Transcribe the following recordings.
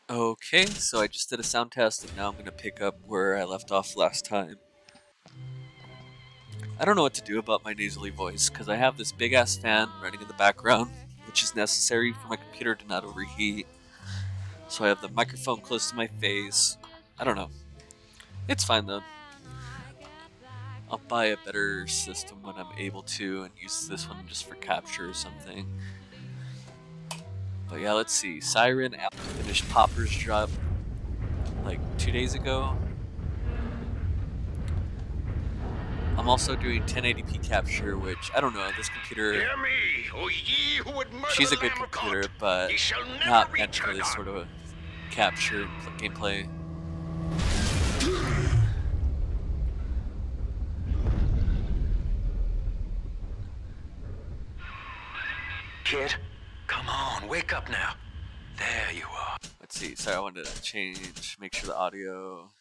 Okay, so I just did a sound test and now I'm gonna pick up where I left off last time. I don't know what to do about my nasally voice because I have this big ass fan running in the background, which is necessary for my computer to not overheat. So I have the microphone close to my face. I don't know. It's fine though. I'll buy a better system when I'm able to and use this one just for capture or something. But yeah, let's see. Siren finished Popper's job like 2 days ago. I'm also doing 1080p capture, which I don't know. This computer, Hear me, O ye who would murder she's a the good Lamb of computer, God. but Ye shall never not meant for return this on. sort of capture gameplay. Kid, come on, wake up now. There you are. Let's see. Sorry, I wanted to change, make sure the audio,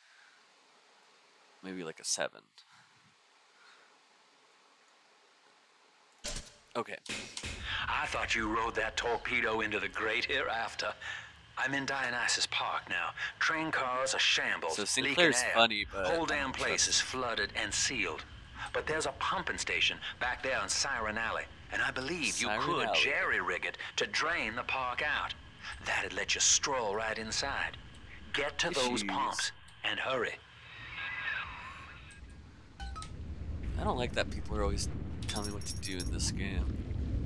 maybe like a 7. Okay. I thought you rode that torpedo into the great hereafter. I'm in Dionysus Park now. Train cars are shambles, So leaking Sinclair's air. funny, but Whole I damn don't place trust is flooded and sealed. But there's a pumping station back there on Siren Alley, and I believe you Siren could Alley. jerry-rig it to drain the park out. That'd let you stroll right inside. Get to those Jeez. pumps and hurry. I don't like that people are always telling me what to do in this game.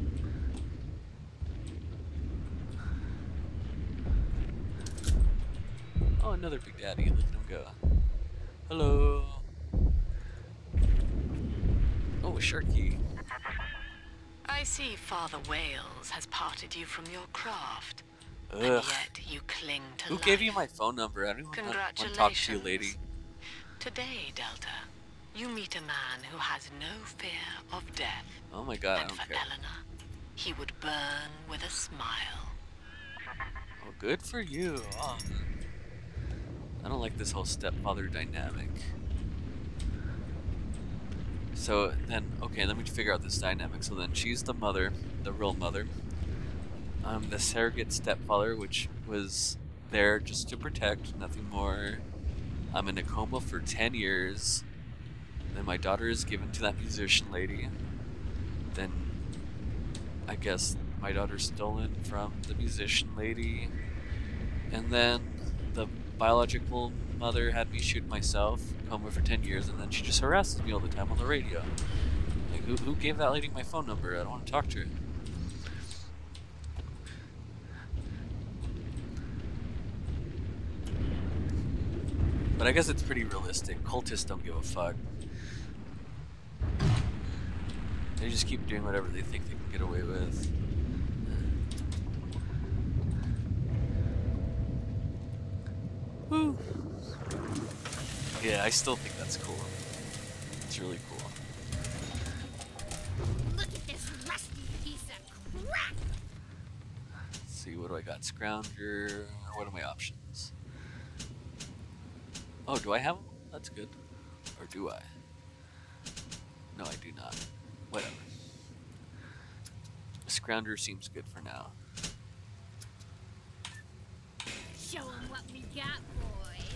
Oh, another Big Daddy. Look at him go. Hello. Oh, a Sharky. I see Father Wales has parted you from your craft. And Ugh. yet you cling to Who life. gave you my phone number? I don't even want to talk to you, lady. Today, Delta, you meet a man who has no fear of death. Oh my god, I And don't for care. Eleanor, he would burn with a smile. Oh, good for you. Oh. I don't like this whole stepfather dynamic. So then, okay, let me figure out this dynamic. So then she's the mother, the real mother. I'm the surrogate stepfather, which was there just to protect, nothing more. I'm in a coma for 10 years. Then my daughter is given to that musician lady. Then I guess my daughter's stolen from the musician lady. And then the biological mother had me shoot myself, coma for 10 years, and then she just harasses me all the time on the radio. Like, who gave that lady my phone number? I don't want to talk to her. But I guess it's pretty realistic. Cultists don't give a fuck. They just keep doing whatever they think they can get away with. Woo. Yeah, I still think that's cool. It's really cool. Look at this rusty piece of crap! Let's see, what do I got? Scrounger. What are my options? Oh, do I have them? That's good. Or do I? No, I do not. Whatever. Scrounger seems good for now. Show 'em what we got, boys.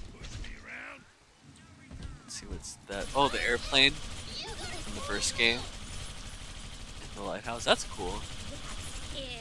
Let's see what's that. Oh, the airplane from the first game. The lighthouse. That's cool. Yes.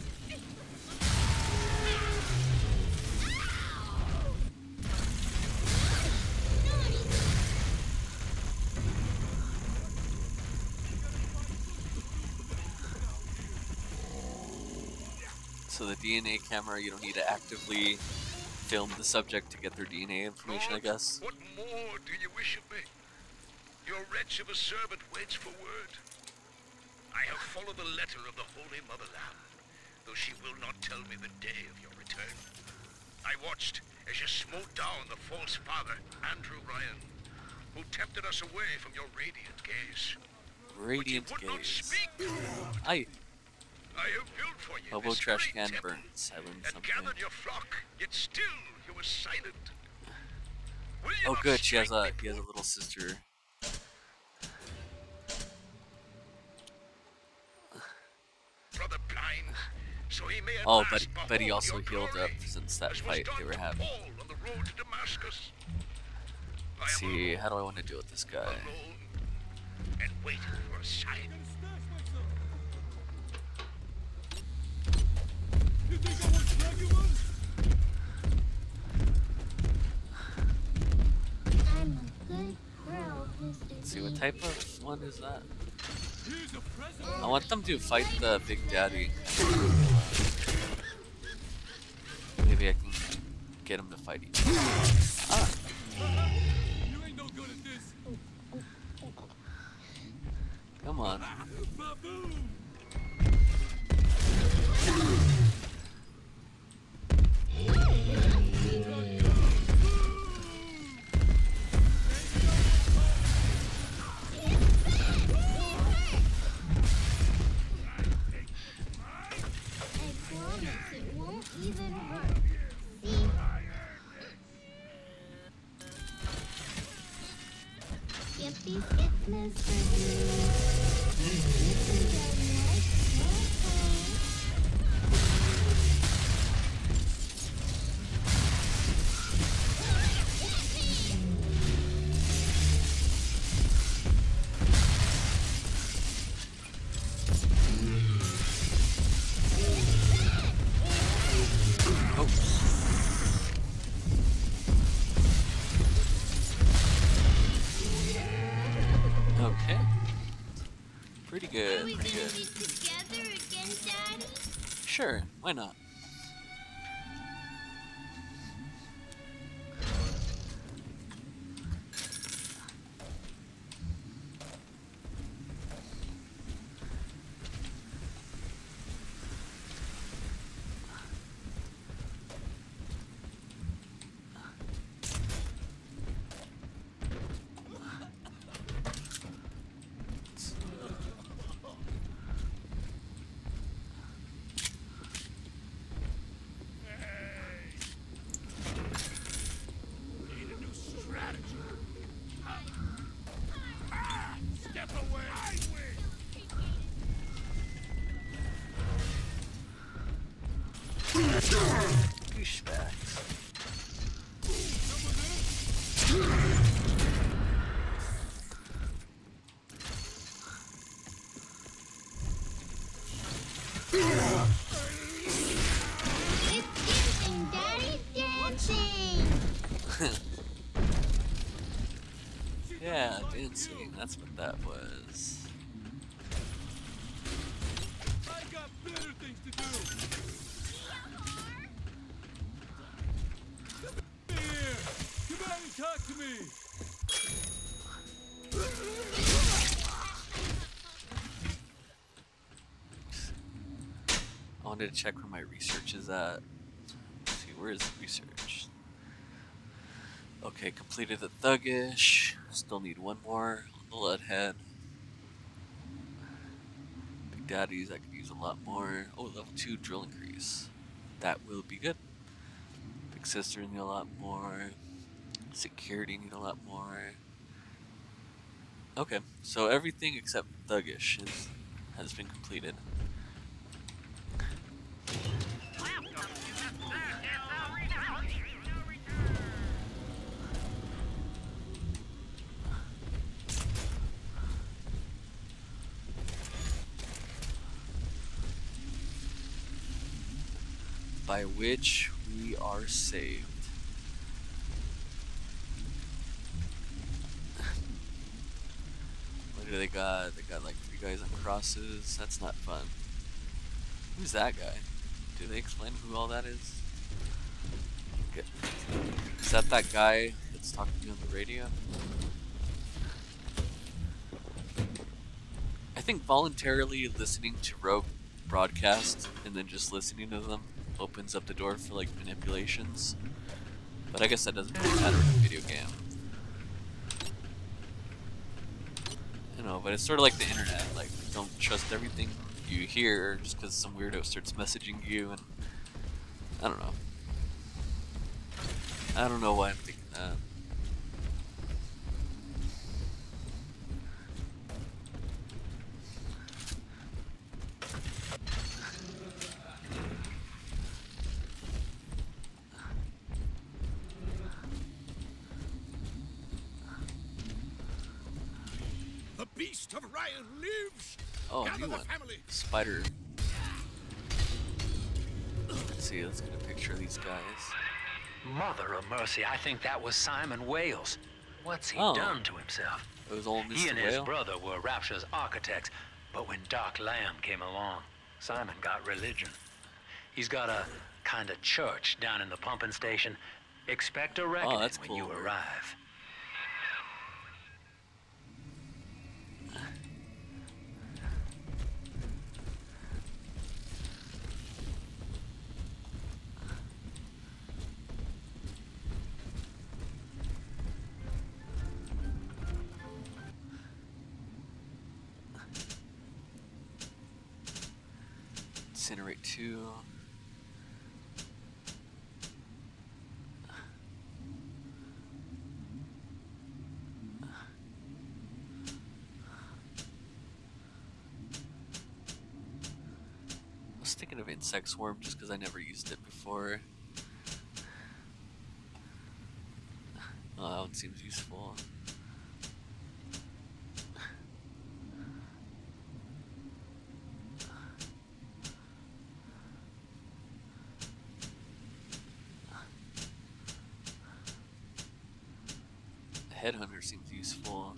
So the DNA camera, you don't need to actively film the subject to get their DNA information, I guess. What more do you wish of me? Your wretch of a servant waits for word. I have followed the letter of the Holy Mother Lamb, though she will not tell me the day of your return. I watched as you smote down the false father, Andrew Ryan, who tempted us away from your radiant gaze. Radiant But you would not gaze. speak. I have built for you Hobo this trash great can temple, burn. Silent and something. gathered your flock, yet still you were silent. Will you Oh, not good. She has strike a me, little sister. Brother Blind, so so he may at Oh, last but he behold also your healed glory, up since that as was fight they done were to having. Paul on the road to Damascus. I Let's am see, alone, how do I want to deal with this guy? alone, and waiting for a sign. You think I won't grab you one? I'm a good girl, Mr. Let's see, what type of one is that? Here's a present. I want them to fight the Big Daddy. Maybe I can get him to fight each other. Ah, You ain't no good at this. come on. Baboon. I promise it won't even hurt. See? Get these itness for you. Mr. Dynamite, Oh, okay. Pretty Are good, we pretty gonna good. be together again, Daddy? Sure, why not? Need a new strategy. Step away. I win. Douchebags. It's dancing, Daddy, dancing! Yeah, dancing, that's what that was. I got better things to do. Come here. Come out and talk to me. I wanted to check where my research is at. Let's see, where is the research? Okay, completed the Thuggish. Still need one more on the Leadhead. Big Daddies, I could use a lot more. Oh, level 2 drill increase. That will be good. Big Sister need a lot more. Security need a lot more. Okay, so everything except Thuggish has been completed. By which we are saved. Look at they got like 3 guys on crosses. That's not fun. Who's that guy? Do they explain who all that is? Okay. Is that guy that's talking to you on the radio? I think voluntarily listening to Rogue broadcast and then just listening to them opens up the door for like manipulations. But I guess that doesn't really matter in a video game. You know, but it's sort of like the internet. Like, don't trust everything you hear just because some weirdo starts messaging you, and I don't know. I don't know why I'm thinking that. beast of Ryan lives. Oh, Gather new the one. family. Spider. Let's see, let's get a picture of these guys. Mother of mercy, I think that was Simon Wales. What's he Oh. done to himself? It was old He Mr. and his Whale. brother were Rapture's architects, but when Doc Lamb came along, Simon got religion. He's got a kind of church down in the pumping station. Expect a reckoning that's when cool. you arrive. Incinerate 2. I was thinking of Insect Swarm just because I never used it before. Oh, that one seems useful. Headhunter seems useful.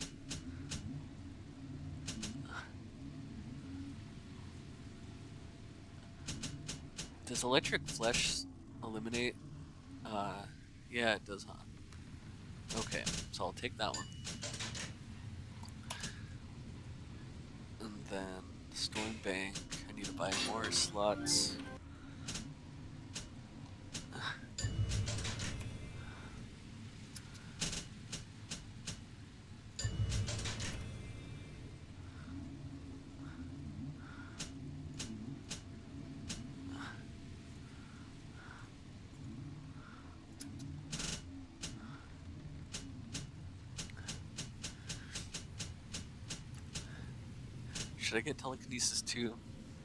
Does electric flesh eliminate? Yeah, it does, huh? Okay, so I'll take that one. And then Storm Bank. I need to buy more slots. Should I get telekinesis too?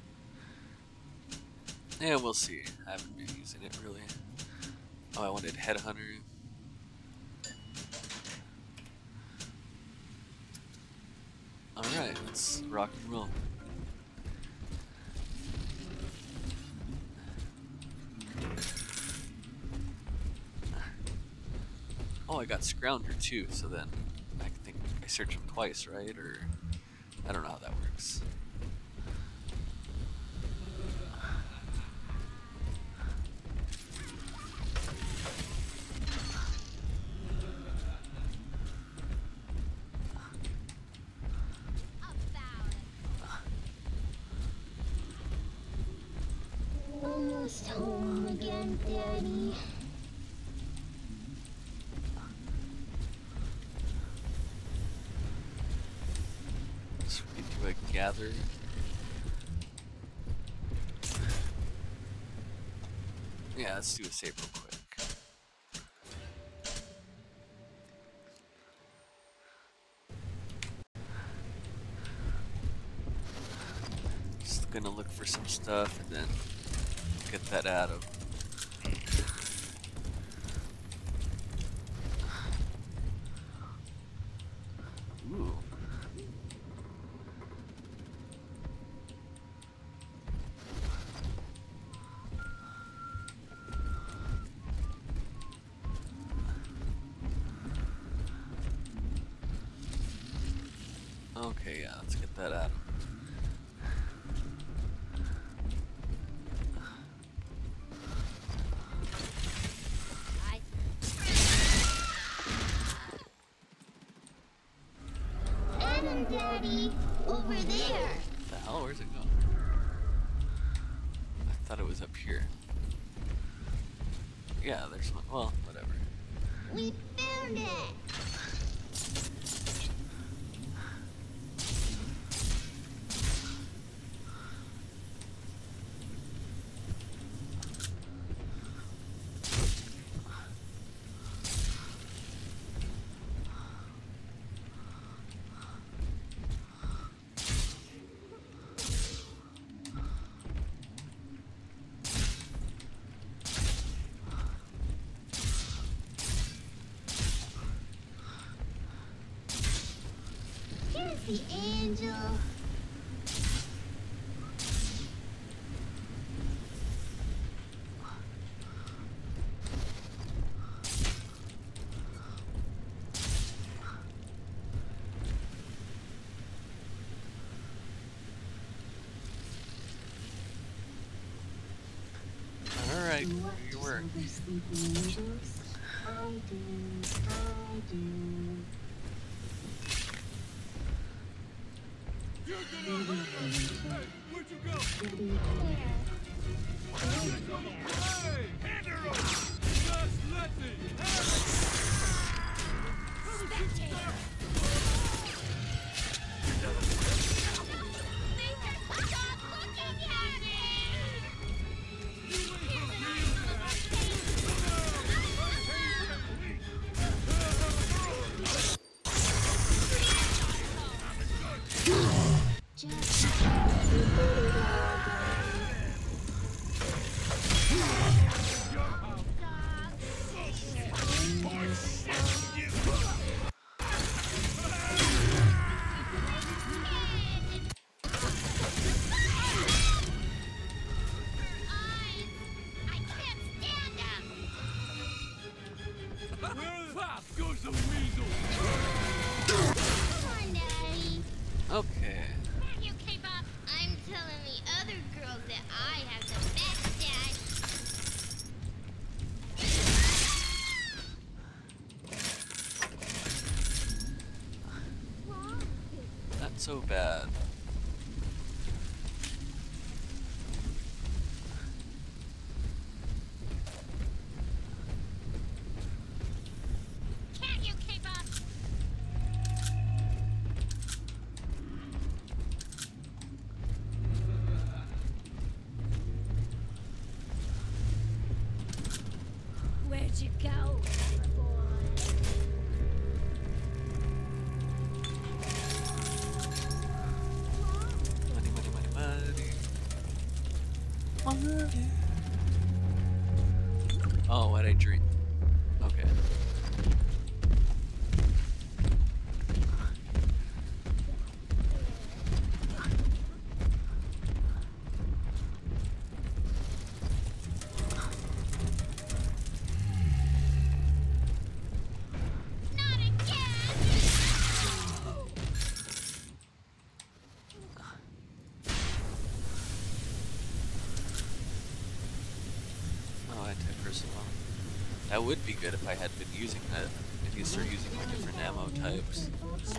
Yeah, we'll see. I haven't been using it really. Oh, I wanted Headhunter. Alright, let's rock and roll. Oh, I got Scrounger too, so then I think I search him twice, right? Or I don't know how that works. Almost home again, Daddy. So we can do a gather. Yeah, let's do a save real quick. Just gonna look for some stuff and then get that out of. Ooh. Okay, yeah, let's get that out. Adam, Daddy, over there. What the hell? Where's it going? I thought it was up here. Yeah, there's one. Well, whatever. We found it. the angel. Alright, do your work. Other sleeping angels? I do. You're gonna hurt us! Hey, where'd you go? Hey! Hand her over! Just let me! Spectator! Stop looking at I can't stand them! Where the fuck goes the weasel? Come on, Daddy. Okay. Can you keep up? I'm telling the other girls that I have the best dad. Not so bad. Can you keep up? Where'd you go, boy? Money, money, money, money. Money. Oh, what'd I drink? Okay. Not again! Oh, anti-personal. That would be good if I had been using that. If you start using like different ammo types.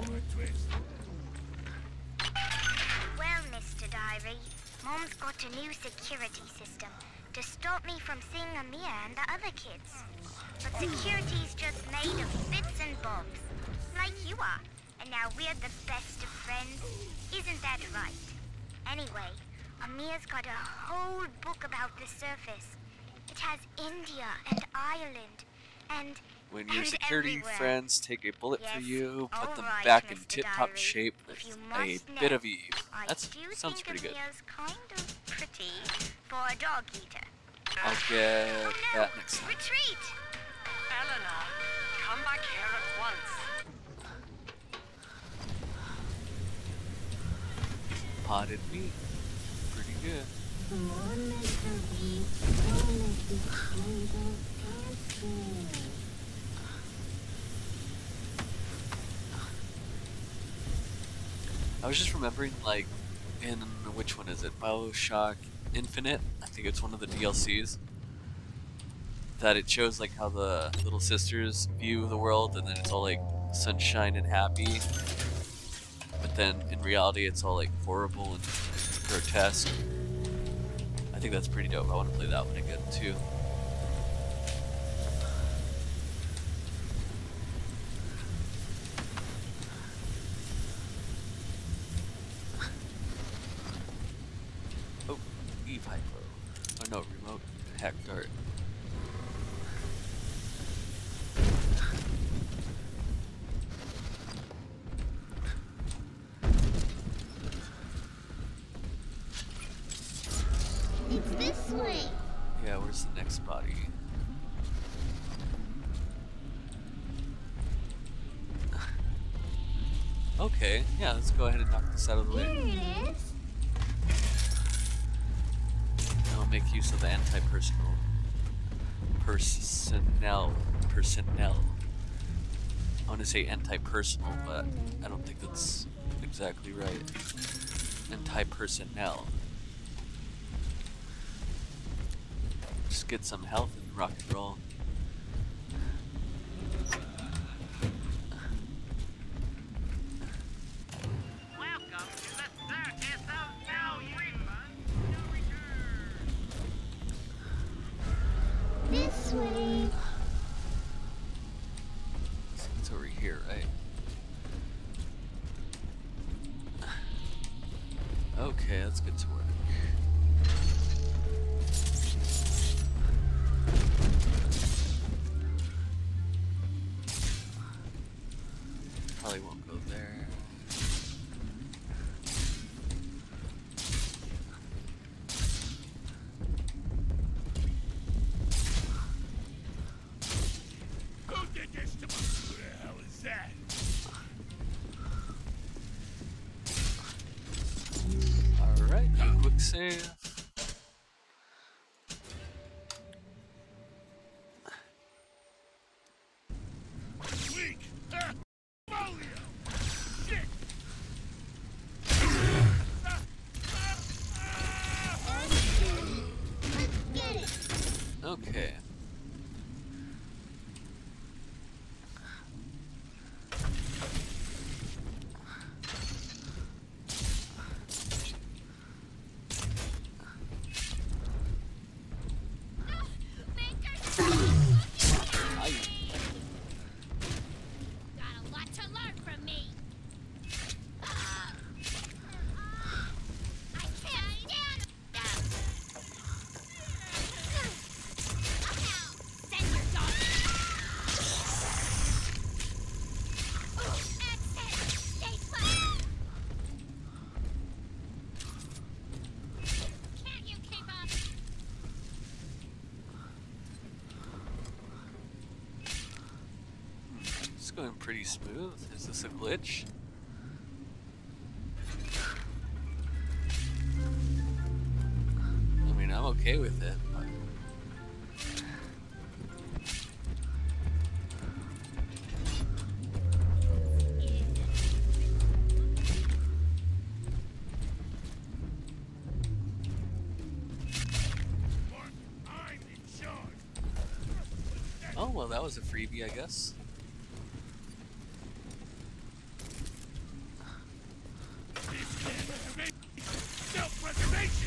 Well, Mr. Diary, Mom's got a new security system to stop me from seeing Amir and the other kids. But security's just made of bits and bobs, like you are. And now we're the best of friends. Isn't that right? Anyway, Amir's got a whole book about the surface. It has India and Ireland and When your and security everywhere. friends take a bullet for Yes, you, put all them right, back in Mr. tip-top Diary. shape If you with a must bit know, of Eve. I That do sounds think pretty good. Amir's kind of pretty for a dog eater. I'll get Oh no! that next time. Retreat! Eleanor, come back here at once. Potted meat. Pretty good. Come on, Mr. B. Don't let this angel pass me. I was just remembering, like, in which one is it? BioShock Infinite? I think it's one of the DLCs. That it shows like how the little sisters view the world, and then it's all like sunshine and happy. But then in reality, it's all like horrible and grotesque. I think that's pretty dope. I want to play that one again too. Oh, Eve Hypo. Oh no, remote hack dart. It's this way. Yeah, where's the next Okay, yeah, let's go ahead and knock this out of the Here way. it is. I'll make use of the anti-personnel. Personnel. I want to say anti-personal, but I don't think that's exactly right. Anti-personnel. Just get some health and rock and roll. Welcome to the circus of no refund, no return. This way. It's over here, right? Okay, let's get to work. Probably won't go there. Who did this to me? Who the hell is that? Alright, quick save. Weak! Ah! Folio! Shit! Get it. Okay. Got a lot to learn from me. I can't stand them. Send your dog. Exit. Stay put. Can't you keep up? It's going pretty smooth. Is this a glitch? I mean, I'm okay with it, but... Mark, I'm in charge. Oh, well, that was a freebie, I guess. Self-preservation!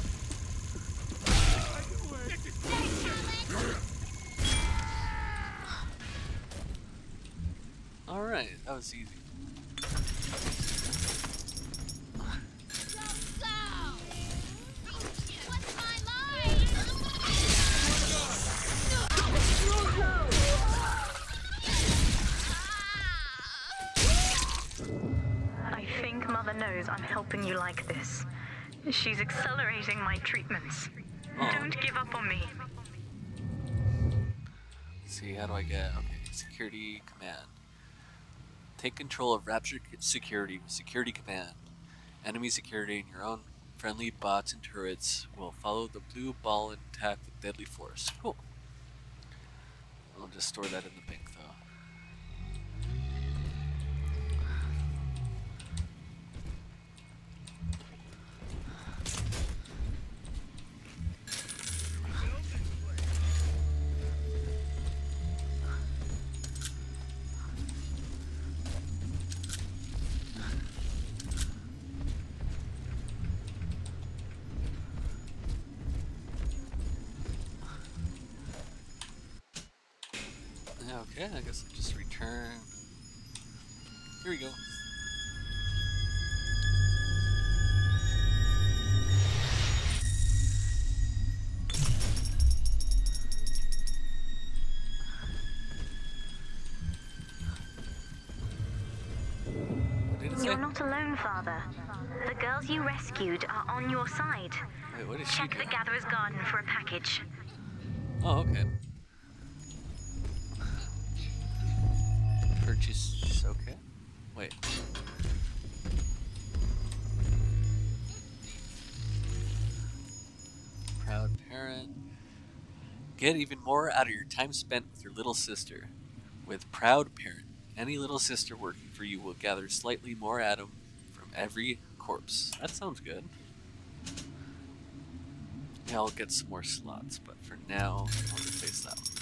This is bullshit! Alright, that was easy. Go! What's my line? I think Mother knows I'm helping you like this. She's accelerating my treatments. Oh. Don't give up on me. Let's see, how do I get... Okay, security command. Take control of Rapture security with security command. Enemy security and your own friendly bots and turrets will follow the blue ball and attack with deadly force. Cool. I'll just store that in the bank though. Okay, I guess I'll just return. Here we go. What did it say? You're not alone, Father. The girls you rescued are on your side. Wait, what is she Check the doing? Gatherer's Garden for a package. Oh, okay. Purchase, okay. Wait. Proud parent. Get even more out of your time spent with your little sister. With Proud Parent, any little sister working for you will gather slightly more Adam from every corpse. That sounds good. Yeah, I'll get some more slots, but for now, I'll replace that one.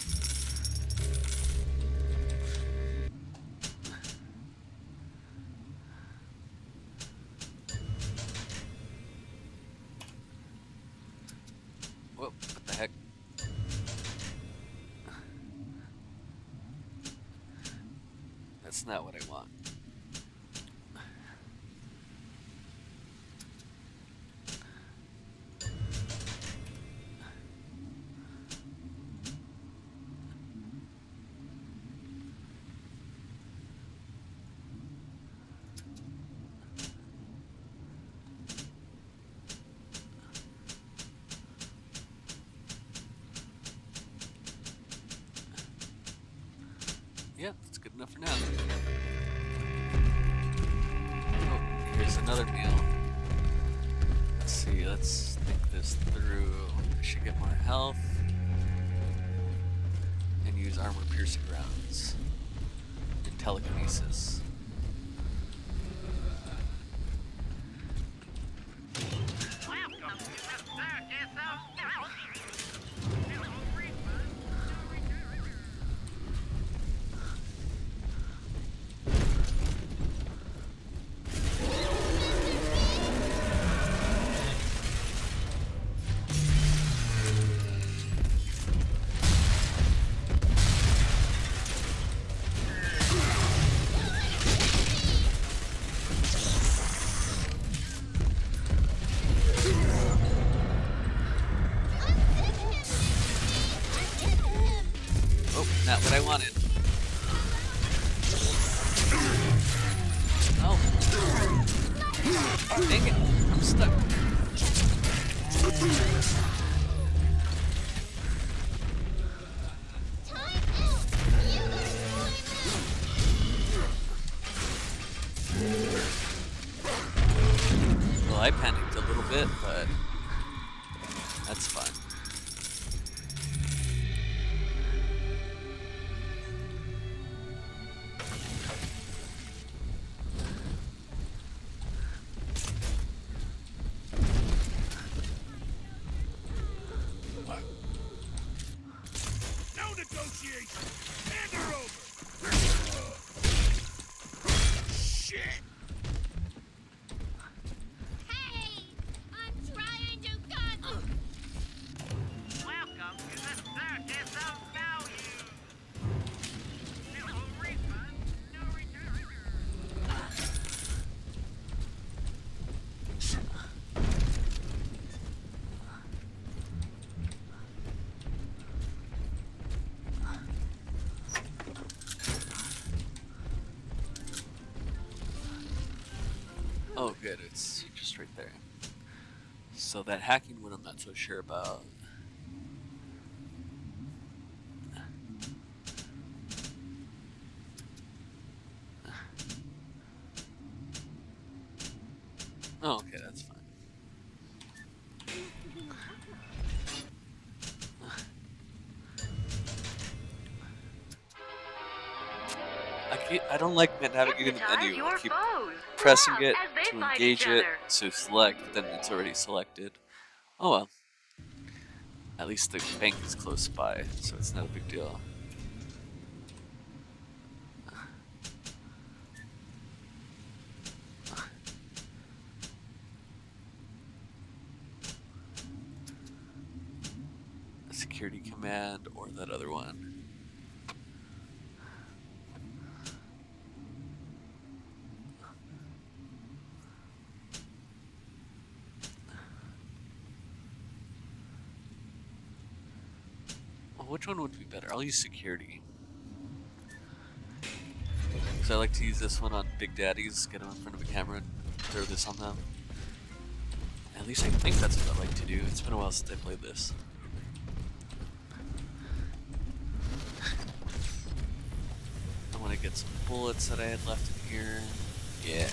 Whoa, what the heck? That's not what I want. Yeah, that's good enough for now. Oh, here's another meal. Let's see, let's think this through. I should get more health. And use armor-piercing rounds. And telekinesis. Welcome to the circus of Galaxy. No refund, no return. Oh, not what I wanted. Oh. Dang it, I'm stuck. Well, I panicked a little bit, but that's fine. No negotiation! Hand her over! Shit! Hey! I'm trying to gun. Welcome to the circus of value. No refund, no return. Oh, good, it's just right there. So that hacking one I'm not so sure about. Oh, okay, that's fine. I don't like navigating the menu. I keep pressing it to engage it to select, but then it's already selected. Oh well. At least the bank is close by, so it's not a big deal. A security command or that other one. Which one would be better? I'll use security. Because I like to use this one on Big Daddies, get them in front of a camera and throw this on them. At least I think that's what I like to do. It's been a while since I played this. I want to get some bullets that I had left in here. Yeah.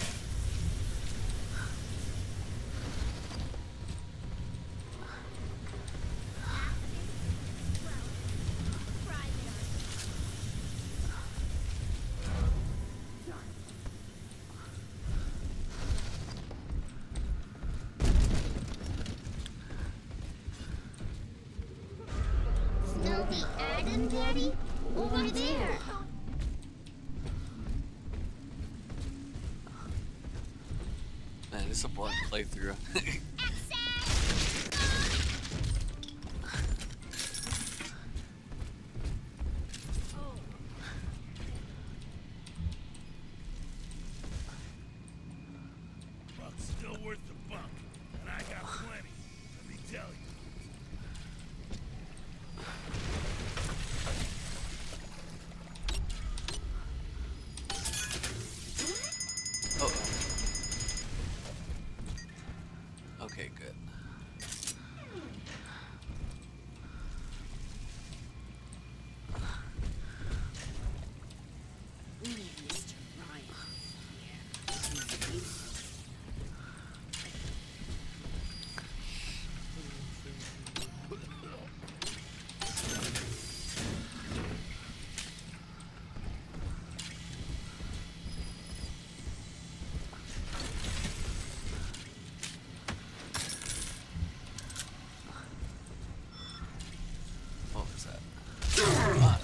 Still the Adam, Daddy? Over there. Man, it's a blunt playthrough. Buck's still worth the buck, and I got plenty, let me tell you. Oh. Okay, good. We need Mr. Ryan here. What was that? Ah.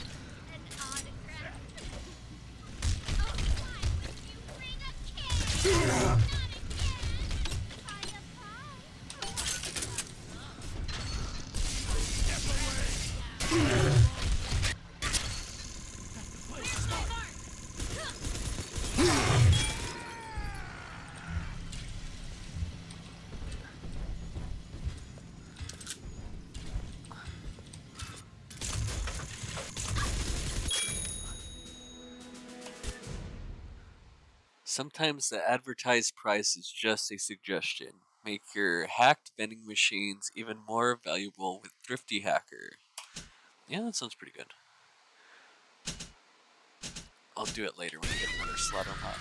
Sometimes the advertised price is just a suggestion. Make your hacked vending machines even more valuable with Thrifty Hacker. Yeah, that sounds pretty good. I'll do it later when I get another slot unlocked.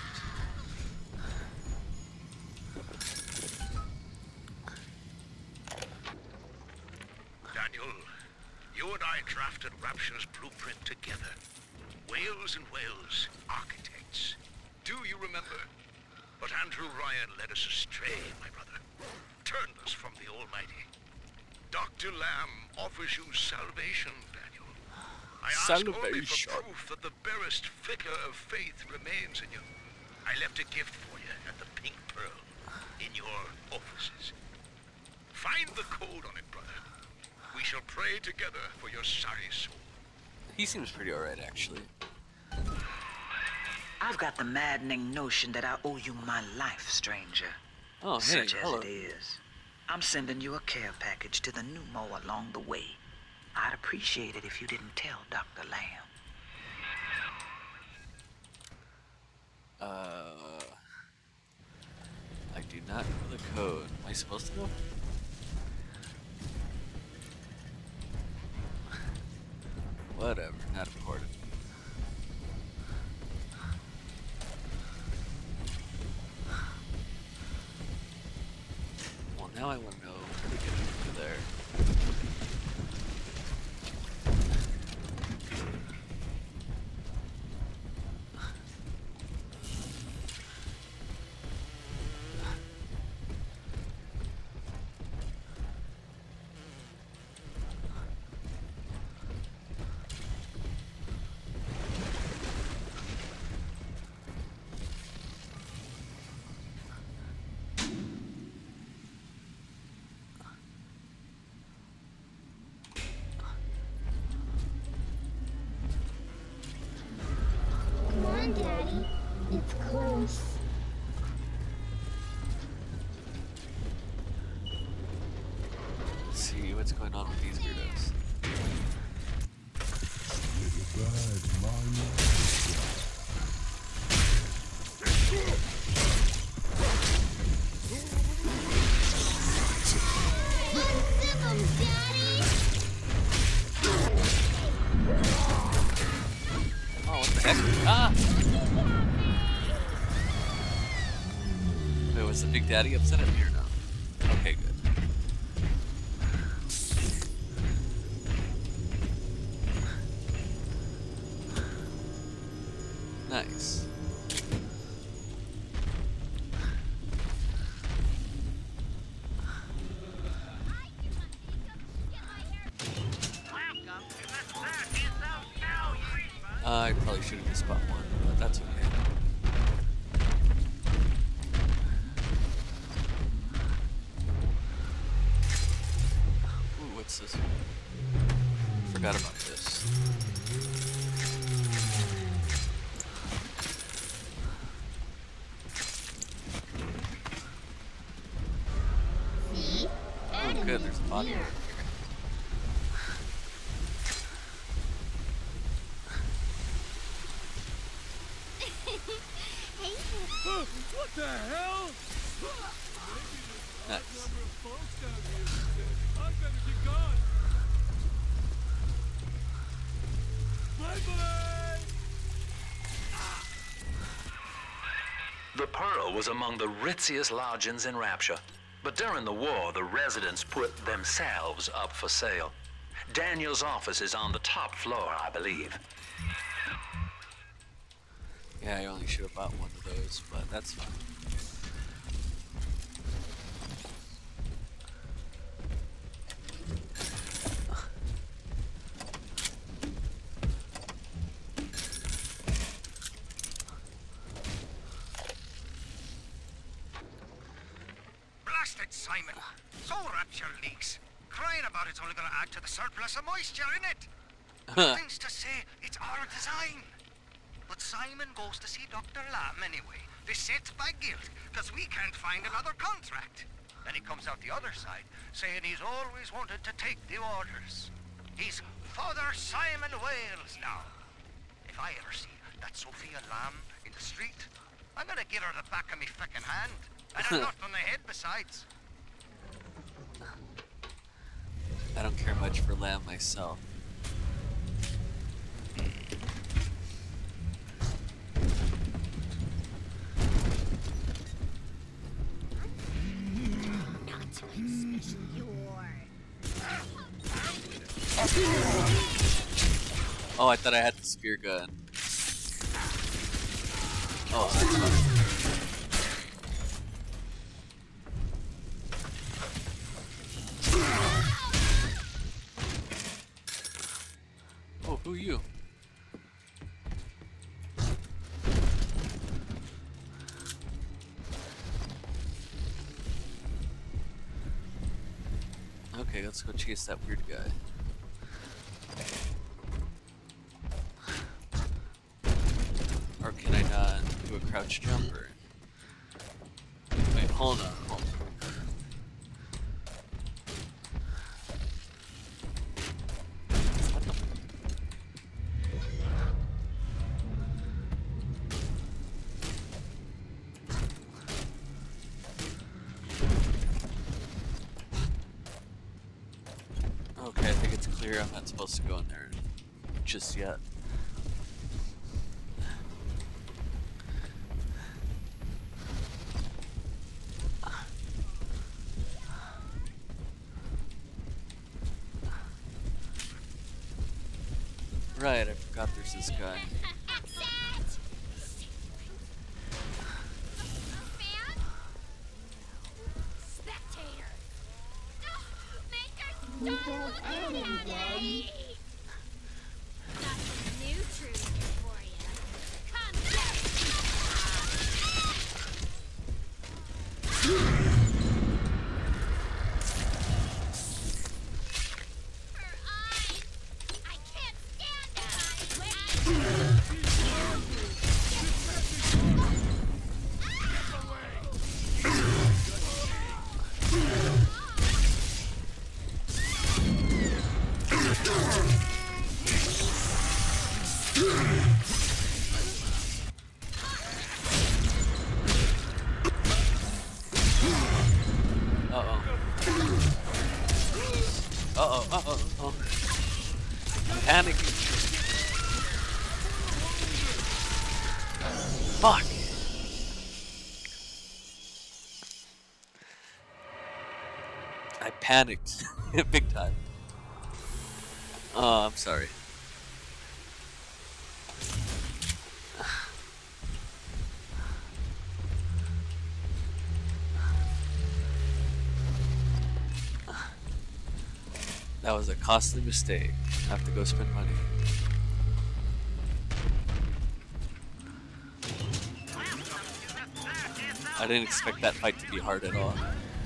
Daniel, you and I drafted Rapture's blueprint together. Wales and Wales, architects. Do you remember? But Andrew Ryan led us astray, my brother. Turned us from the Almighty. Dr. Lamb offers you salvation, Daniel. I ask only for proof that the barest flicker of faith remains in you. I left a gift for you at the Pink Pearl, in your offices. Find the code on it, brother. We shall pray together for your sorry soul. He seems pretty alright, actually. I've got the maddening notion that I owe you my life, stranger. Oh, hey, Such hello. as it is. I'm sending you a care package to the pneumo along the way. I'd appreciate it if you didn't tell Dr. Lamb. I do not know the code. Am I supposed to know? Whatever, not important. Well, now I want to know how to get over there. Come on, Daddy. It's close. Let's see what's going on with these weirdos. Unzip 'em, Daddy! Oh, what the heck? Ah! Was the Big Daddy upset at me or no? Okay, good. Nice. I probably should have just bought one, but that's okay. Ooh, what's this? Forgot about this. Oh, good, there's a body over here. What the hell? Nice. I better get gone. Bye-bye. The Pearl was among the ritziest lodgings in Rapture. But during the war, the residents put themselves up for sale. Daniel's office is on the top floor, I believe. Yeah, I only should have bought one of those, but that's fine. Blasted Simon! So Rapture leaks. Crying about it's only gonna add to the surplus of moisture in it. Things to say, it's our design. But Simon goes to see Dr. Lamb anyway, beset by guilt, because we can't find another contract. Then he comes out the other side, saying he's always wanted to take the orders. He's Father Simon Wales now. If I ever see that Sophia Lamb in the street, I'm gonna give her the back of me frickin' hand. And a knot on the head besides. I don't care much for Lamb myself. Oh, I thought I had the spear gun. Oh, that's fine. Oh, who are you? Okay, let's go chase that weird guy. Or can I not do a crouch jumper? Wait, hold on. Okay, I think it's clear I'm not supposed to go in there just yet. Right, I forgot there's this guy. Uh-oh. I'm panicking. Fuck. panicked big time. Oh, I'm sorry. That was a costly mistake. I have to go spend money. I didn't expect that fight to be hard at all.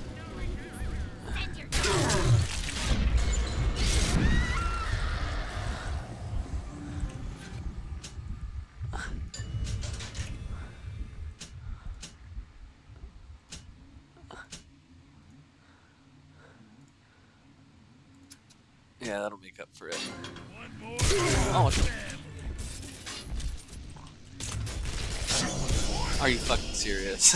Yeah, that'll make up for it. Oh, what the... Are you fucking serious?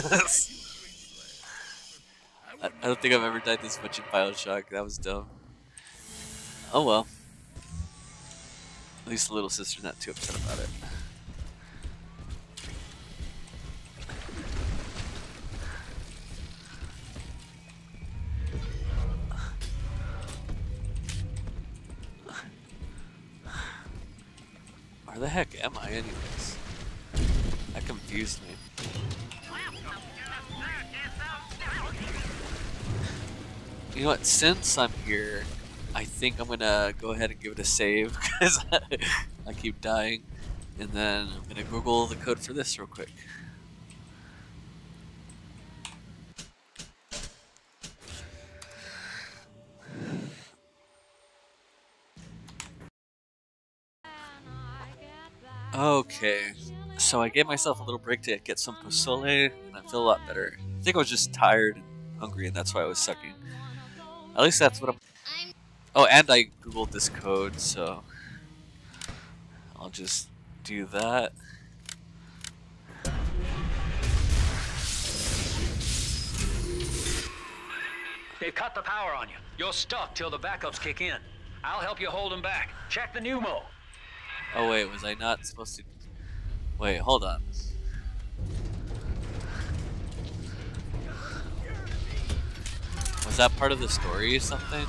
I don't think I've ever died this much in Bioshock. That was dumb. Oh well. At least the little sister's not too upset about it. Where the heck am I anyways? That confused me. You know what, since I'm here, I think I'm gonna go ahead and give it a save because I keep dying. And then I'm gonna Google the code for this real quick. Okay, so I gave myself a little break to get some pozole, and I feel a lot better. I think I was just tired and hungry, and that's why I was sucking. At least that's what I'm... Oh, and I googled this code, so... I'll just do that. They've cut the power on you. You're stuck till the backups kick in. I'll help you hold them back. Check the pneumo. Oh wait, was I not supposed to... Wait, hold on. Was that part of the story or something?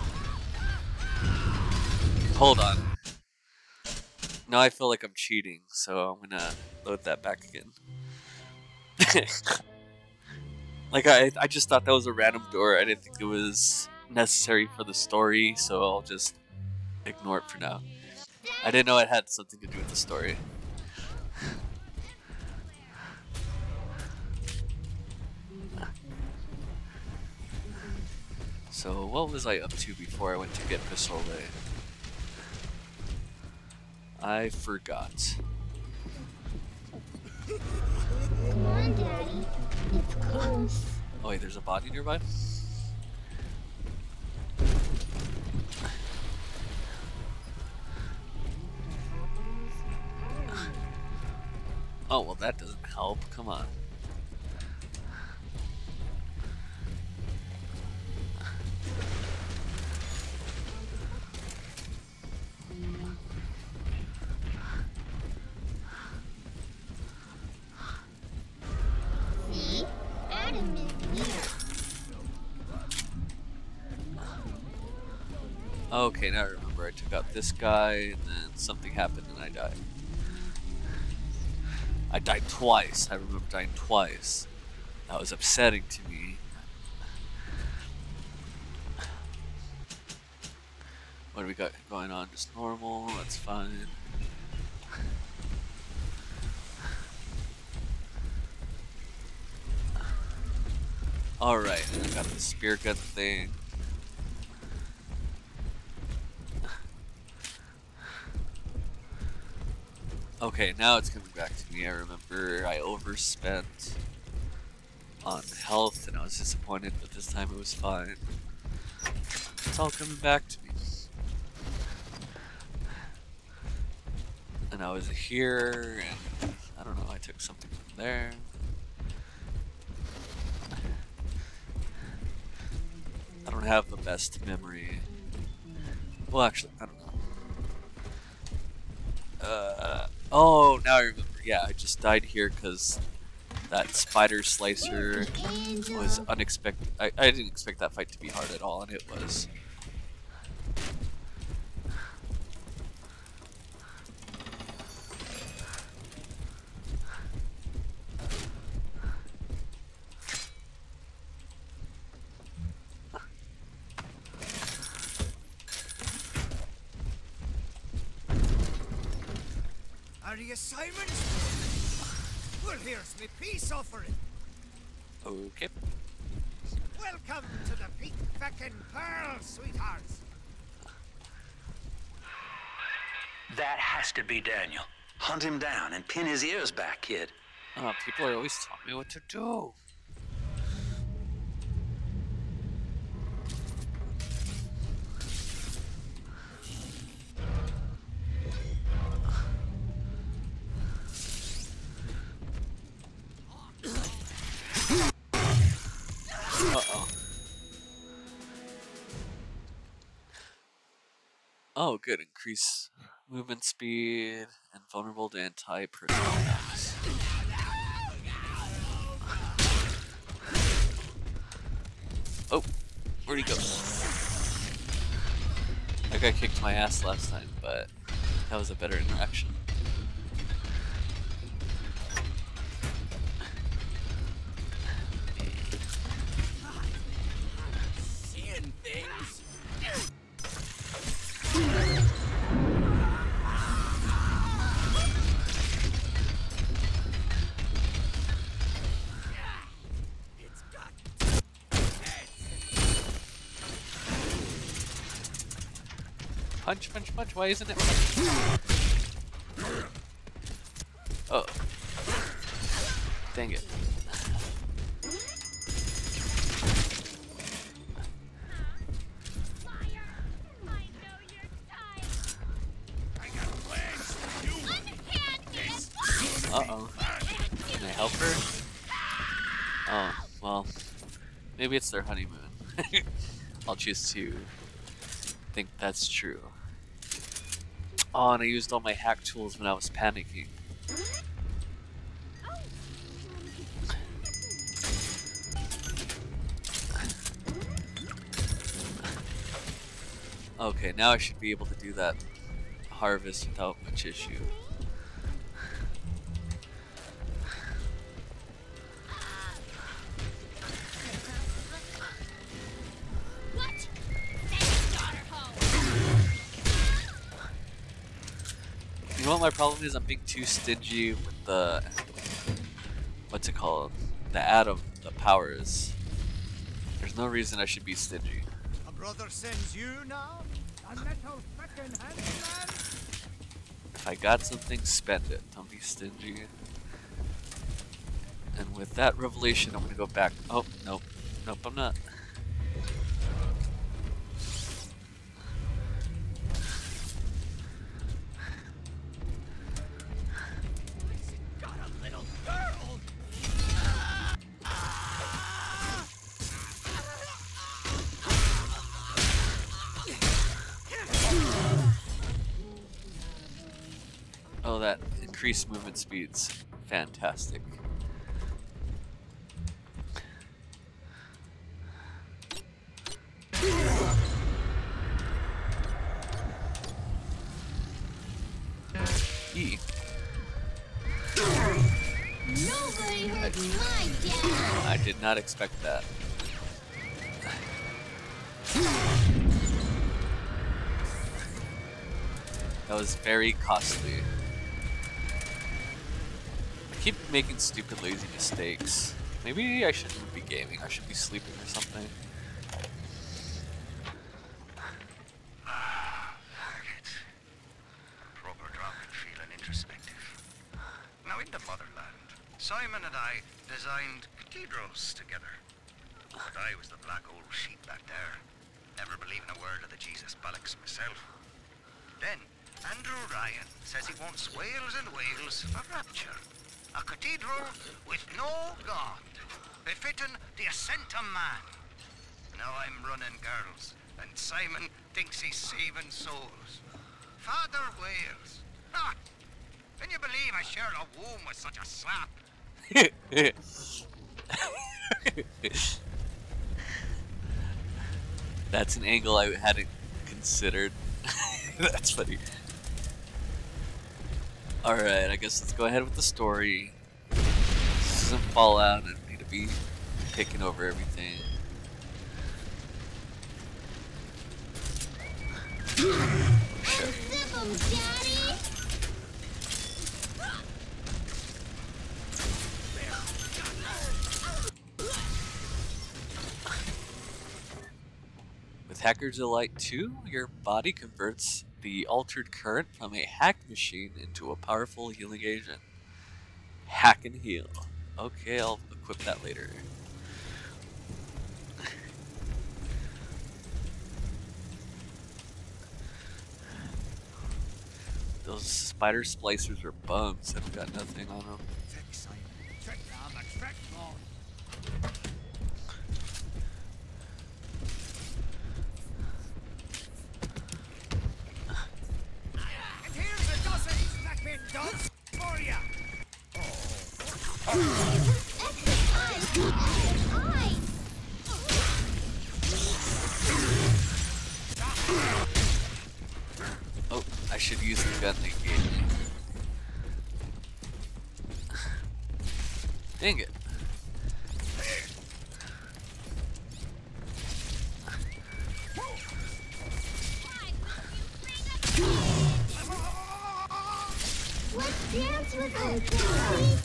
Hold on. Now I feel like I'm cheating, so I'm gonna load that back again. Like, I just thought that was a random door. I didn't think it was necessary for the story, so I'll just ignore it for now. I didn't know it had something to do with the story. So, what was I up to before I went to get pozole? I forgot. Come on, Daddy. It's close. Oh wait, there's a body nearby? Oh, well that doesn't help. Come on. See? Adam is here. Okay, now I remember. I took out this guy, and then something happened and I died. I died twice. I remember dying twice. That was upsetting to me. What do we got going on? Just normal, that's fine. Alright, I got the spear gun thing. Okay, now it's coming back to me. I remember I overspent on health and I was disappointed, but this time it was fine. It's all coming back to me. And I was here, and I don't know, I took something from there. I don't have the best memory. Well, actually, I don't know. Oh, now I remember. Yeah, I just died here because That spider slicer was unexpected. I didn't expect that fight to be hard at all, and it was. Are you Simon's? Well, here's me peace offering. Okay. Welcome to the Pete Feckin' Pearl, sweethearts. That has to be Daniel. Hunt him down and pin his ears back, kid. People are always telling me what to do. Uh-oh. Oh, good. Increase movement speed and vulnerable to anti-personnel attacks. Oh, where'd he go? That guy kicked my ass last time, but that was a better interaction. Seeing things. Punch, punch, punch. Why isn't it punch? Oh. Dang it. Uh-oh. Can I help her? Oh, well, maybe it's their honeymoon. I'll choose to think that's true. Oh, and I used all my hack tools when I was panicking. Okay, now I should be able to do that harvest without much issue. You know what my problem is? I'm being too stingy with the, what's it called? The atom, the powers. There's no reason I should be stingy. A brother sends you now? A metal feckin' handyman? If I got something, spend it. Don't be stingy. And with that revelation, I'm gonna go back. Oh, nope. Nope, I'm not. Oh, that increased movement speed's fantastic. E. Nobody hurts my dad. I did not expect that. That was very costly. I keep making stupid, lazy mistakes. Maybe I shouldn't be gaming. I should be sleeping or something. Proper drop and feeling introspective. Now in the motherland, Simon and I designed cathedrals together. But I was the black old sheep back there, never believing a word of the Jesus bollocks myself. Then Andrew Ryan says he wants Wales and Wales for rapture. A cathedral with no God, befitting the ascent of man. Now I'm running girls, and Simon thinks he's saving souls. Father Wales. Ha! Can you believe I share a womb with such a slap? That's an angle I hadn't considered. That's funny. Alright, I guess let's go ahead with the story. This isn't Fallout, I don't need to be taking over everything. Shit. With Hacker's Delight 2, your body converts the altered current from a hack machine into a powerful healing agent. Hack and heal. Okay, I'll equip that later. Those spider splicers are bums. I've got nothing on them. Oh, I should use the gun they gave me. Dang it. Let's dance with her, Daddy.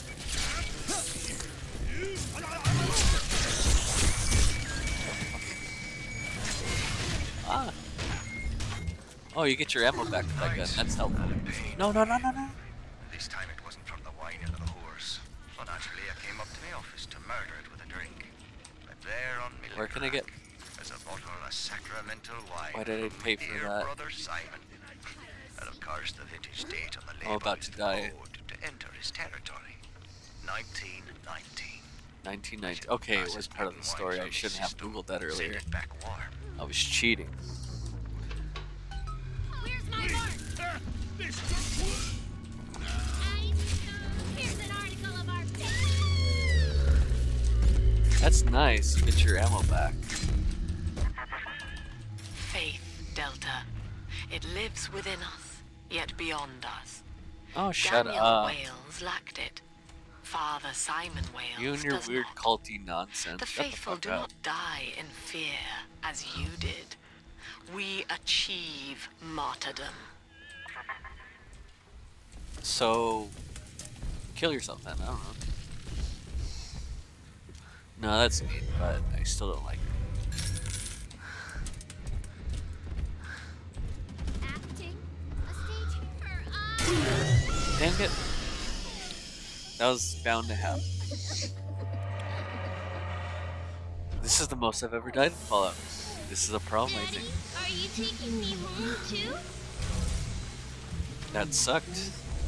Ah. Oh, you get your ammo back with that gun. That's helpful. No. This time it wasn't from the wine or the horse. So naturally I came up to my office to murder it with a drink. But there on me Where can I get? there's a bottle of sacramental wine. Why did I from pay my for dear that? brother Simon. And of course the vintage date on the label I'm about to is the die. code to enter his territory. 1919. 1990. Okay, it was part of the story. I shouldn't have googled that earlier. Send it back warm. I was cheating. Where's my mark? Here's an article of our That's nice. You get your ammo back. Faith, Delta. It lives within us, yet beyond us. Oh, shut Daniel up. Wales lacked it. Father Simon Wales You and your does weird not. culty nonsense. The Shut faithful the do fuck up. not die in fear, as you did. We achieve martyrdom. So, kill yourself then. I don't know. No, that's mean, but I still don't like it. acting. A stage for Dang it. That was bound to happen. This is the most I've ever died in Fallout. This is a problem, I think. Are you taking me home too? That sucked.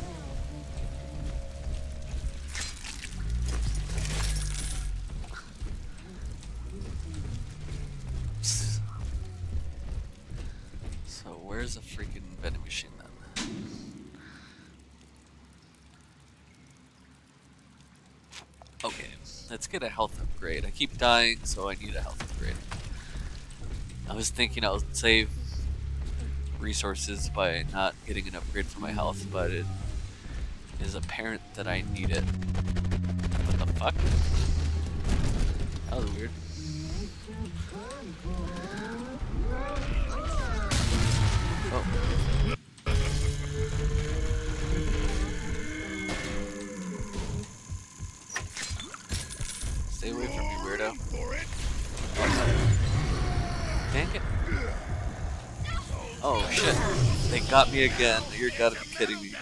So where's the freaking vending machine then? Okay, let's get a health upgrade. I keep dying, so I need a health upgrade. I was thinking I'll save resources by not getting an upgrade for my health, but it is apparent that I need it. What the fuck? That was weird. Oh. Stay away from me, weirdo. Dang it. Oh shit. They got me again. You're gotta be kidding me.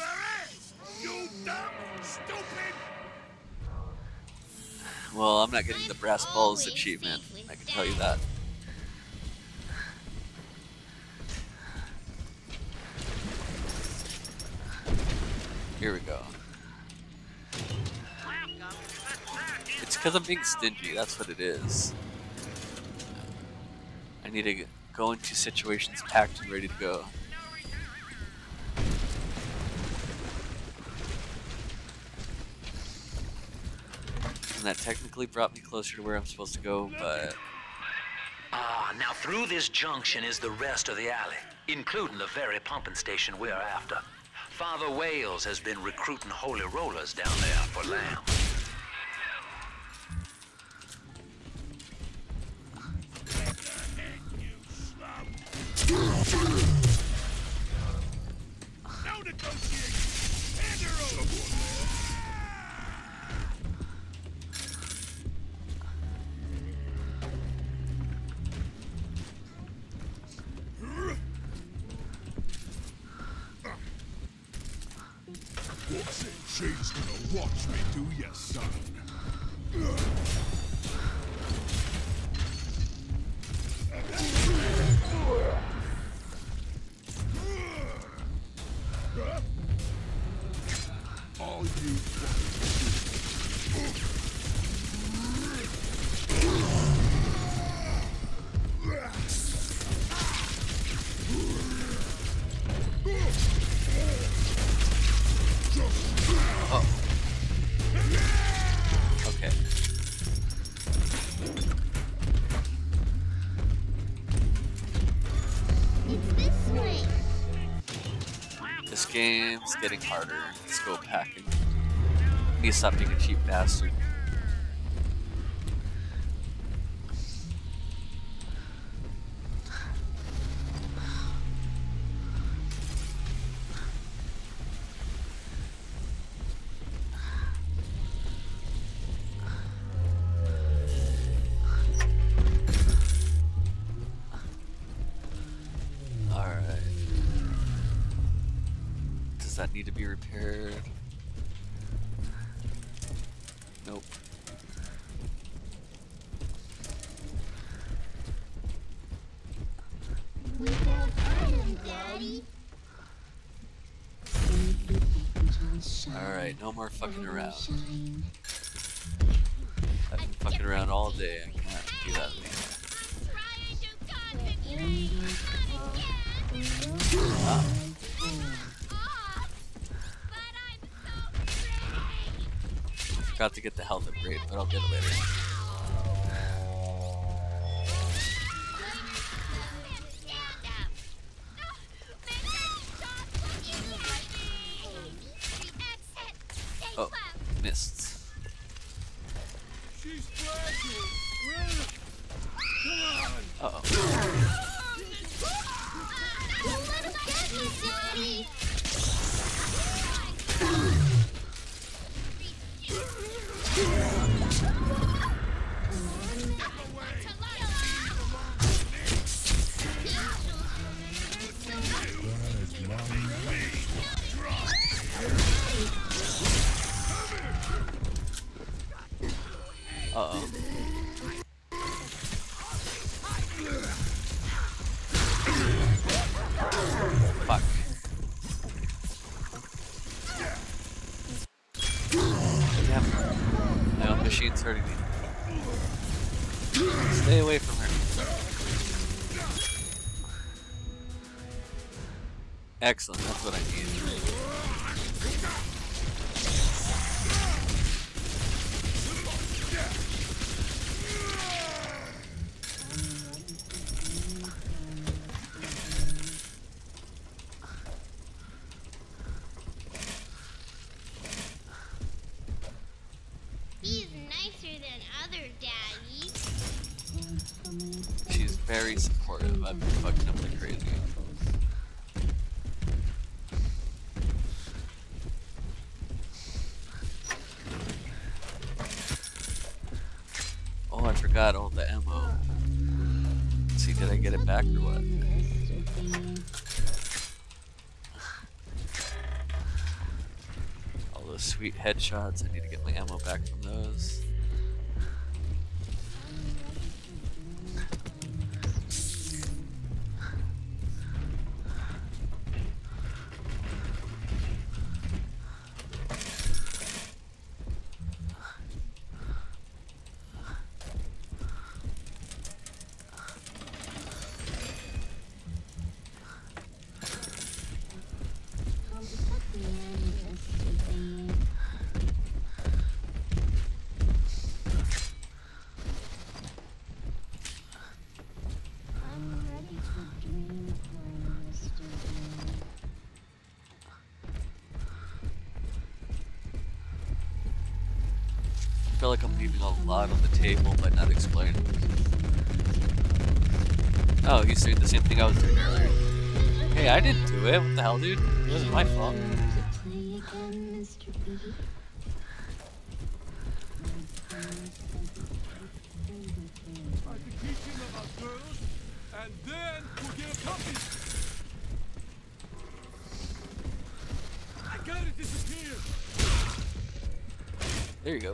Well, I'm not getting the brass balls achievement. I can tell you that. Here we go. It's because I'm being stingy, that's what it is. I need to go into situations packed and ready to go. And that technically brought me closer to where I'm supposed to go, but... Now through this junction is the rest of the alley, including the very pumping station we're after. Father Wales has been recruiting holy rollers down there for lamb. No negotiation! Hand her over! She's gonna watch me do ya, son. All you Oh. Okay. It's this way. This game's getting harder. Let's go packing. I need to stop being a cheap bastard. That need to be repaired? Nope. We got iron, Daddy. Alright, no more fucking around. I've been fucking around all day. I can't do that anymore. Ah. Forgot to get the health upgrade, but I'll get it later. Oh, missed. Uh-oh. Uh-oh. Fuck. Damn. My own machine's hurting me. Stay away from her. Excellent, that's what I need. He's nicer than other daddies. She's very supportive. I've been fucking up like crazy. Oh, I forgot all the ammo. Let's see, did I get it back or what? All those sweet headshots. I need to get my ammo back from those. feel like I'm leaving a lot on the table by not explaining. Oh, he's doing the same thing I was doing earlier. Hey, I didn't do it. What the hell, dude? It wasn't my fault. And then we'll get a puppy. I gotta disappear. There you go.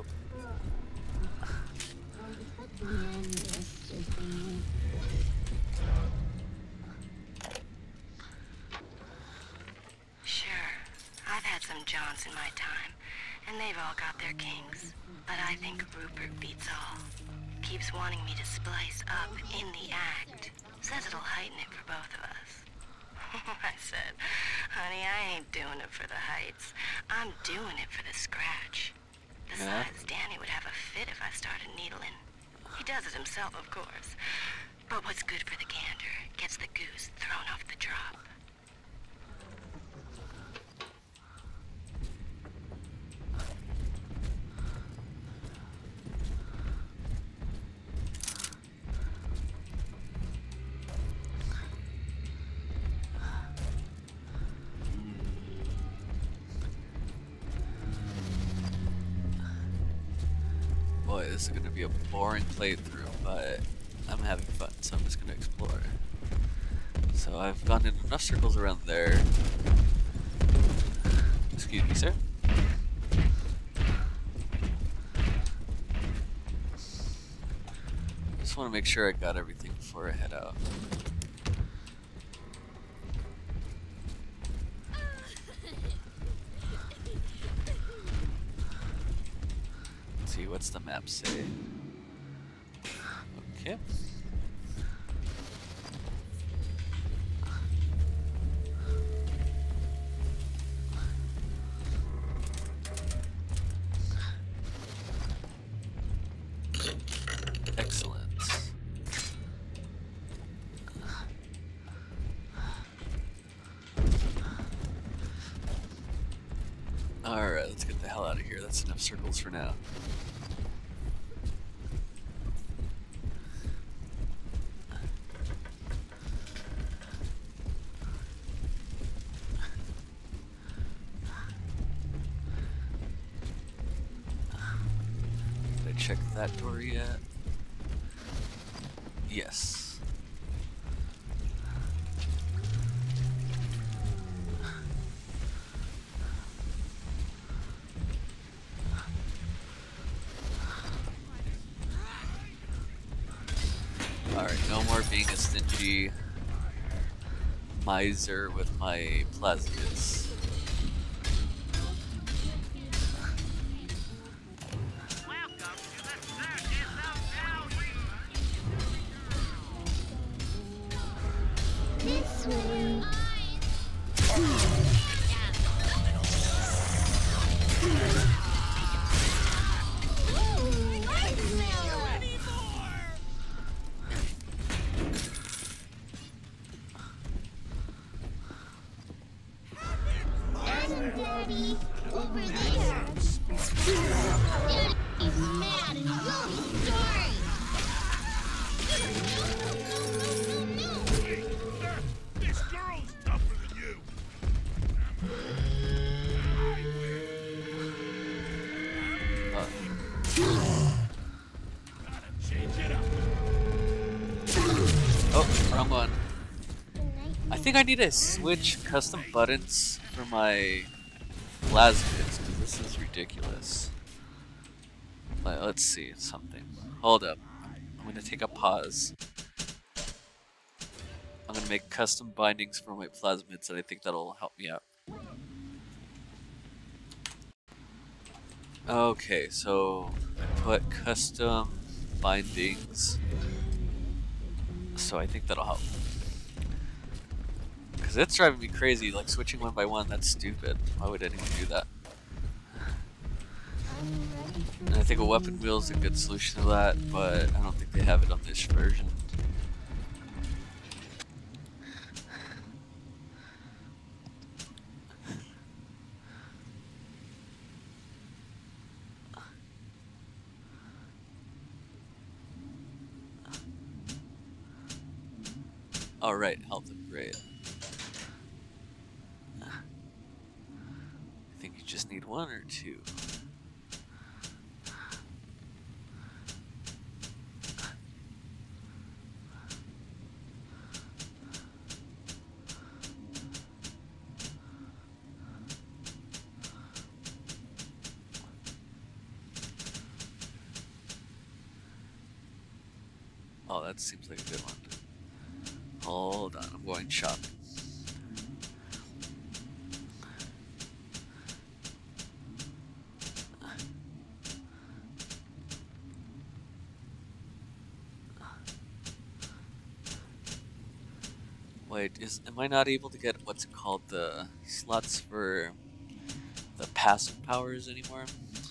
Sure, I've had some Johns in my time, and they've all got their kinks. But I think Rupert beats all. Keeps wanting me to splice up in the act. Says it'll heighten it for both of us. I said, honey, I ain't doing it for the heights. I'm doing it for the scratch. Besides, Danny would have a fit if I started needling. He does it himself, of course. But what's good for the gander gets the goose thrown off the drop. Boy, this is gonna be a boring playthrough, but I'm having fun, so I'm just gonna explore. So I've gone in enough circles around there. Excuse me, sir. Just want to make sure I got everything before I head out. See, what's the map say? Okay. Excellent. Alright, let's get the hell out of here. That's enough circles for now. Did I check that door yet? Yes. Alright, no more being a stingy miser with my plasmids. This way. Daddy, over there. Daddy's mad and really sorry. This girl's tougher than you. Gotta change it up. Oh, wrong one. I think I need to switch custom buttons for my plasmids, because this is ridiculous. Let's see something. Hold up. I'm gonna take a pause. I'm gonna make custom bindings for my plasmids, and I think that'll help me out. Okay, so I put custom bindings. So I think that'll help. Because it's driving me crazy, like switching one by one, that's stupid. Why would anyone do that? And I think a weapon wheel is a good solution to that, but I don't think they have it on this version. Oh, right, health upgrade. I think you just need one or two. Oh, that seems like a good one. Hold on, I'm going shopping. Wait, am I not able to get what's it called, the slots for the passive powers anymore?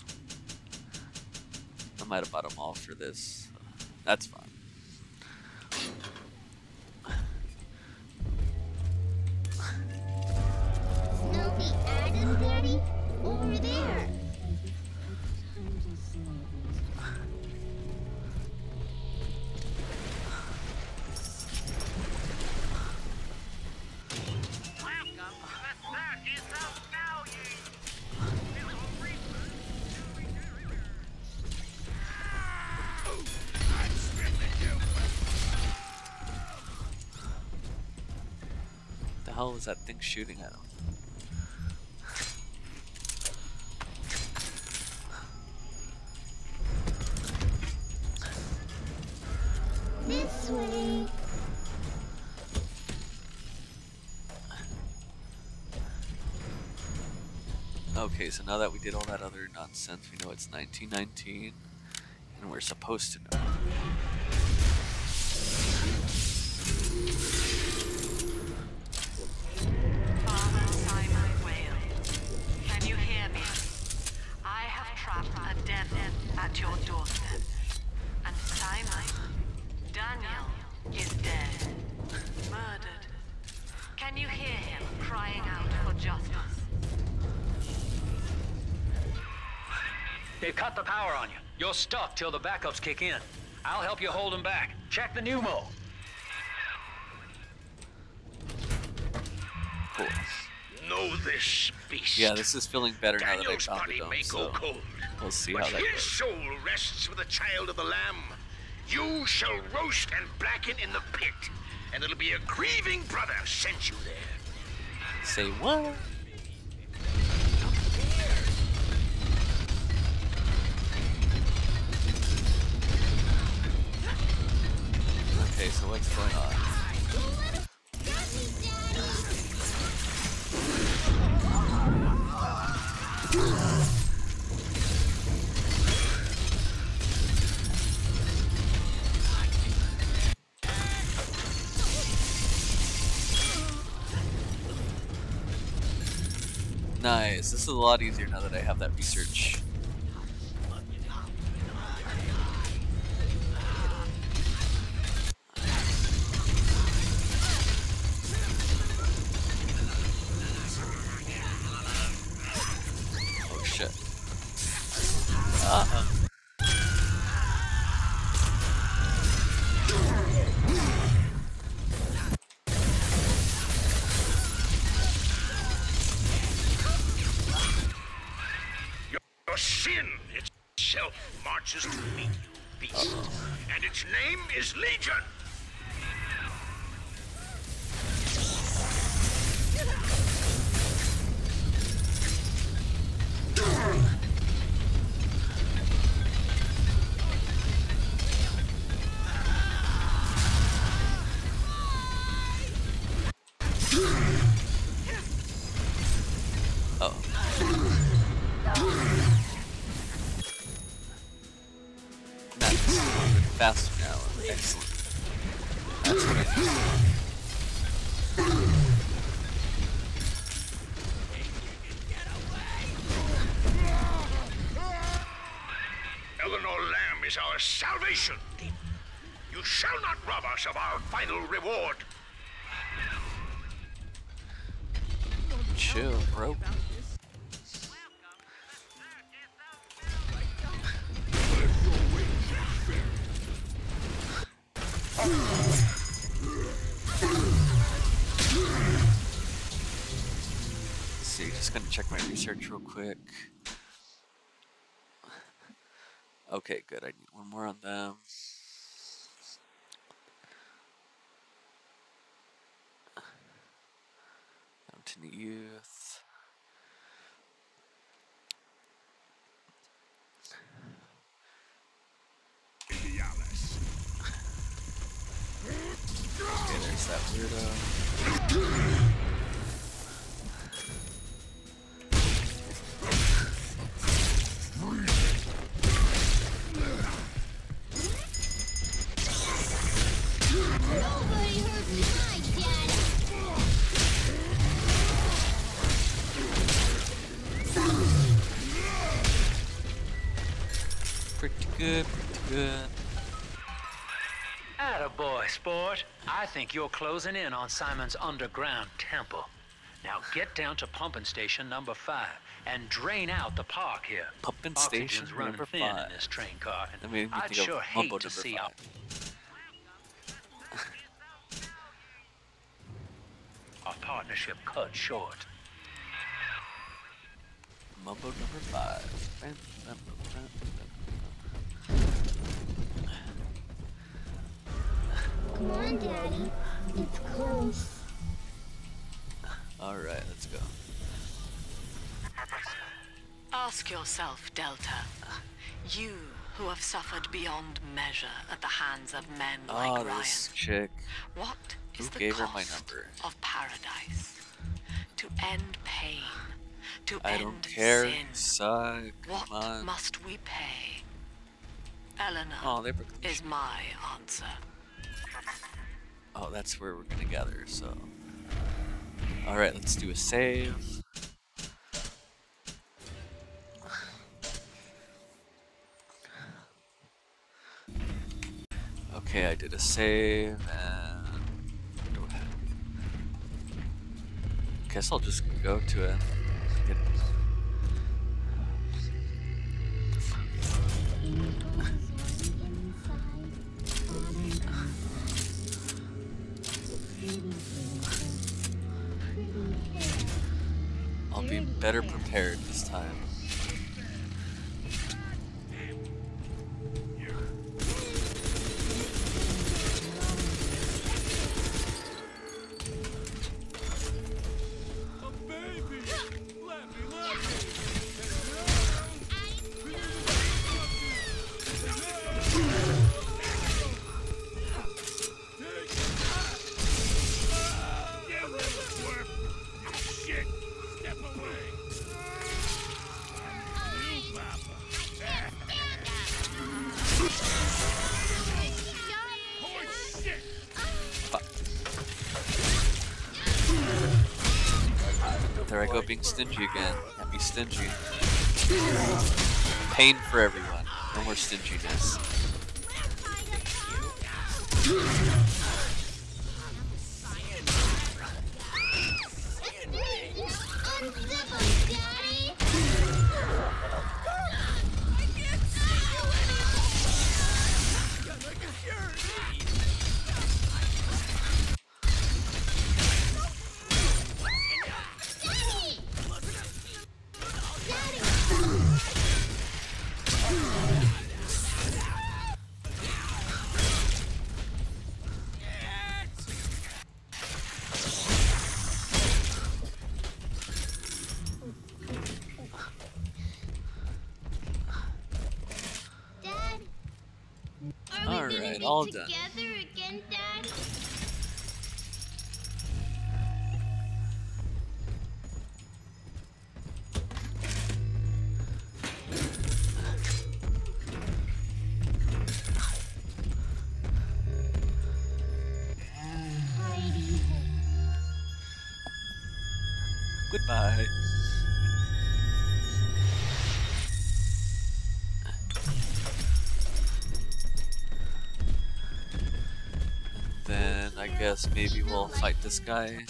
I might have bought them all for this. That's fine. Snoopy Adam, Daddy? Over there. The hell was that thing shooting at him? This way. Okay, so now that we did all that other nonsense, we know it's 1919, and we're supposed to know. Father Simon Whale, can you hear me? I have trapped a death at your doorstep, and Simon, Daniel, is dead, murdered. Can you hear him crying out for justice? They've cut the power on you. You're stuck till the backups kick in. I'll help you hold them back. Check the pneumo. Cool. Know this, beast. Yeah, this is feeling better now that I Daniel's found body the dome, may go so cold, we'll see but how that his goes. soul rests with the child of the Lamb. You shall roast and blacken in the pit, and it'll be a grieving brother sent you there. Say what? Okay, so what's going on? Nice. This is a lot easier now that I have that research. Oh shit. Uh-oh. Your sin itself marches to meet you, beast. And its name is Legion. Uh-oh. Nice. Faster now. Excellent. That's what I need. Eleanor Lamb is our salvation. You shall not rob us of our final reward. Chill, bro. search real quick. Okay, good. I need one more on them. Mountain Youth. Okay, there's that weirdo. Nobody hurt my daddy. Pretty good, pretty good. Attaboy, sport. I think you're closing in on Simon's underground temple. Now get down to pumping station number 5 and drain out the park here. Pumping station Oxygen's running number thin 5. in this train car, and That made me I'd think of sure hate Mumbo to number see 5. our partnership cut short. Mumbo number 5. Come on, Daddy. It's close. Alright, let's go. Ask yourself, Delta. You who have suffered beyond measure at the hands of men like Oh, Ryan. this chick. What is Who the gave her cost my number? of paradise? To end pain, to I end don't care. sin. Suck. What Come on. must we pay? Eleanor Oh, they broke the is my answer. Oh, that's where we're gonna gather, so. Alright, let's do a save. Okay, I did a save, and what do I have? Guess I'll just go to it. Get... I'll be better prepared this time. There I go being stingy again. Can't be stingy. Pain for everyone. No more stinginess. Alright, all done. Together again, Dad? Goodbye. Then I guess maybe we'll fight this guy.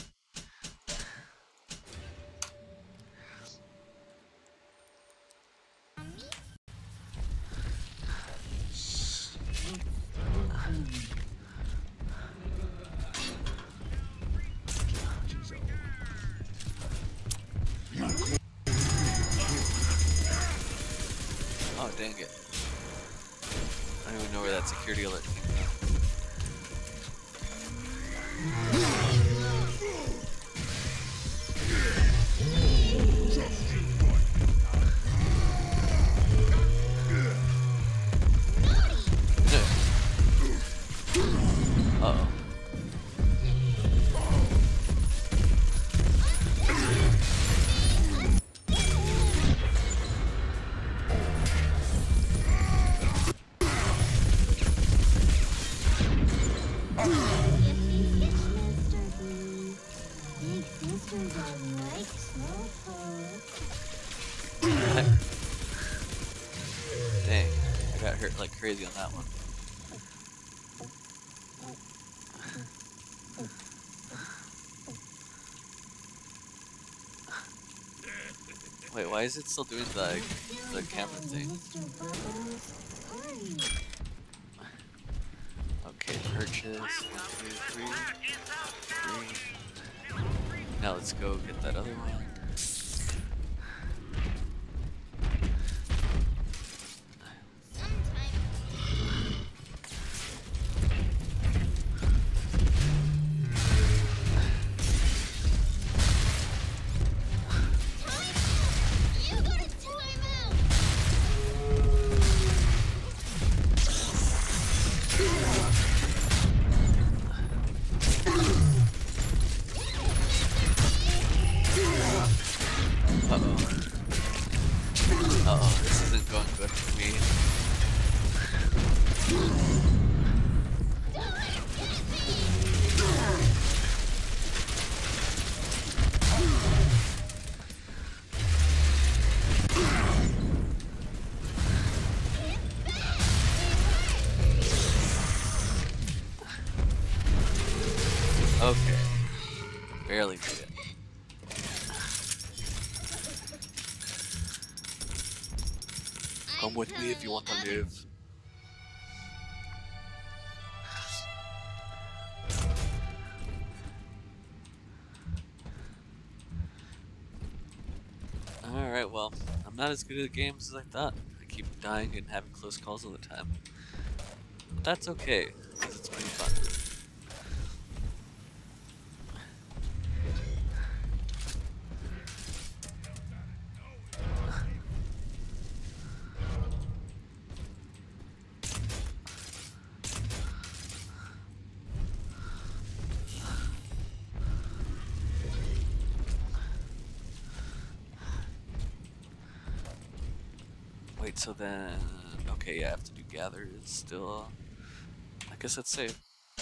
dang it. I don't even know where that security alert came from. Uh-oh. Dang, I got hurt like crazy on that one. Wait, why is it still doing the camera thing? Okay, purchase. 1, 2, 3. Now let's go get that other one. Uh-oh, this isn't going good for me. Okay, barely made it. Come with me if you want to live. Alright, well, I'm not as good at games as I thought. I keep dying and having close calls all the time. But that's okay, because it's pretty fun. Wait, so then, okay, yeah, I have to do gather is still, I guess that's safe.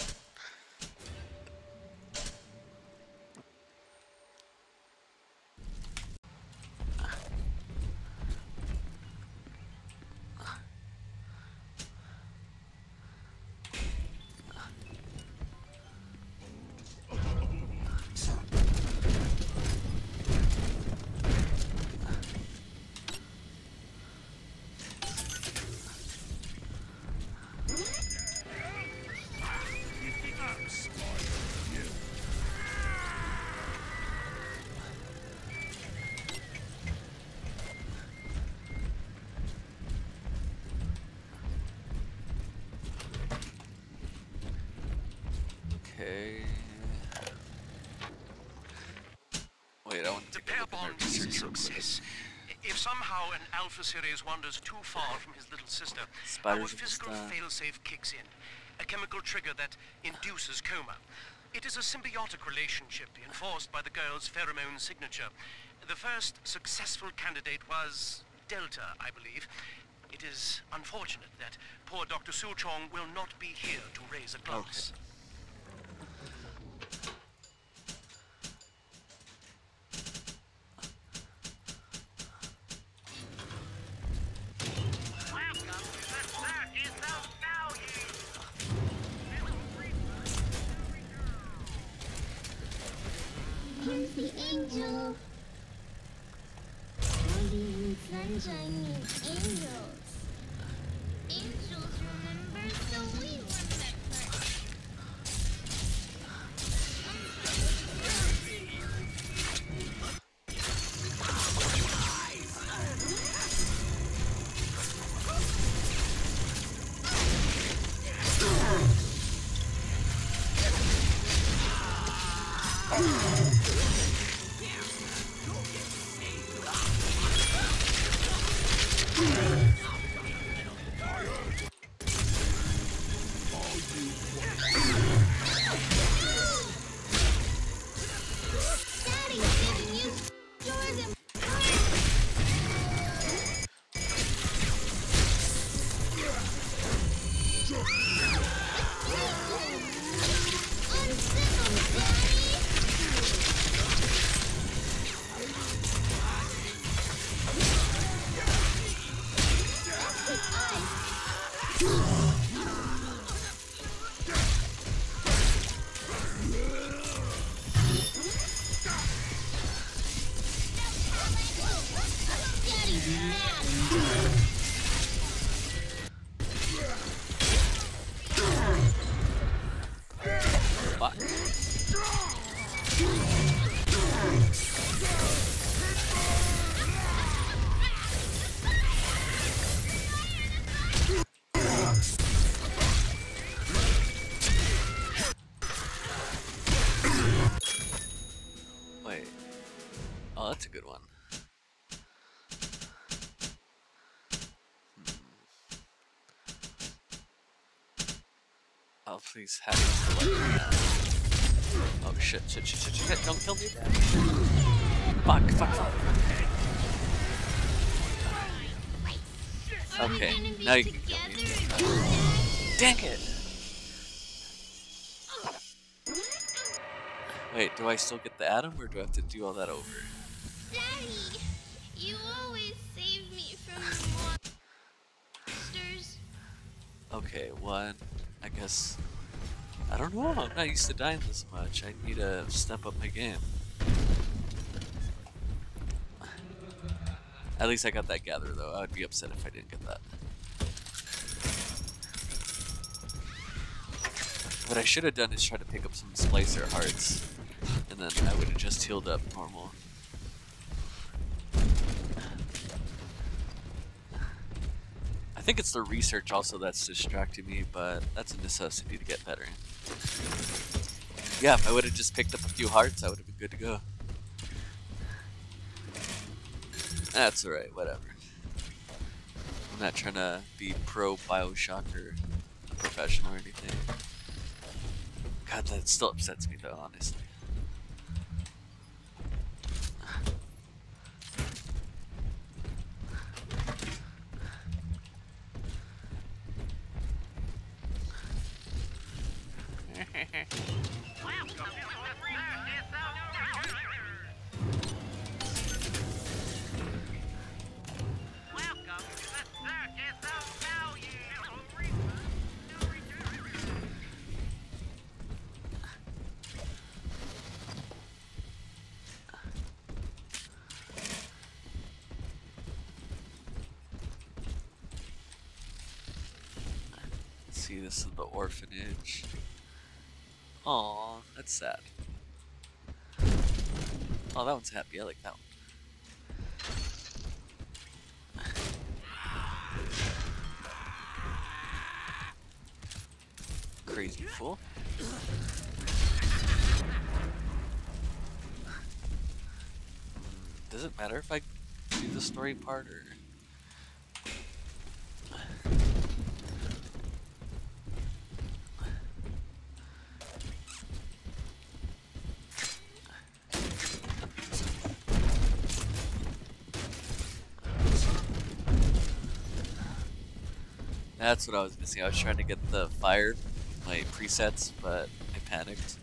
Okay. Wait, I want to The pair bond is a success. If somehow an Alpha series wanders too far from his little sister, our physical failsafe kicks in. A chemical trigger that induces coma. It is a symbiotic relationship enforced by the girl's pheromone signature. The first successful candidate was Delta, I believe. It is unfortunate that poor Dr. Suchong will not be here to raise a glass. Okay. Here's the angel. Candy and sunshine mean angels. Angels, remember? So we remember. Wait. Oh, that's a good one. Oh, please have it to let me down. Oh shit, shit, shit, shit, shit, don't kill me. Fuck, fuck, fuck. Okay, now you can kill me. Dang it! Wait, do I still get the atom, or do I have to do all that over? Daddy, you always save me from monsters. Okay, one, I guess. I don't know, I'm not used to dying this much. I need to step up my game. At least I got that gather, though. I would be upset if I didn't get that. What I should have done is try to pick up some splicer hearts, and then I would have just healed up normal. I think it's the research also that's distracting me, but that's a necessity to get better. Yeah, if I would have just picked up a few hearts, I would have been good to go. That's alright, whatever. I'm not trying to be pro Bioshock or a professional or anything. God, that still upsets me though, honestly. See, this is the orphanage. Aww, that's sad. Oh, that one's happy. I like that one. Crazy fool. Does it matter if I do the story part or? That's what I was missing. I was trying to get the fire, my presets, but I panicked.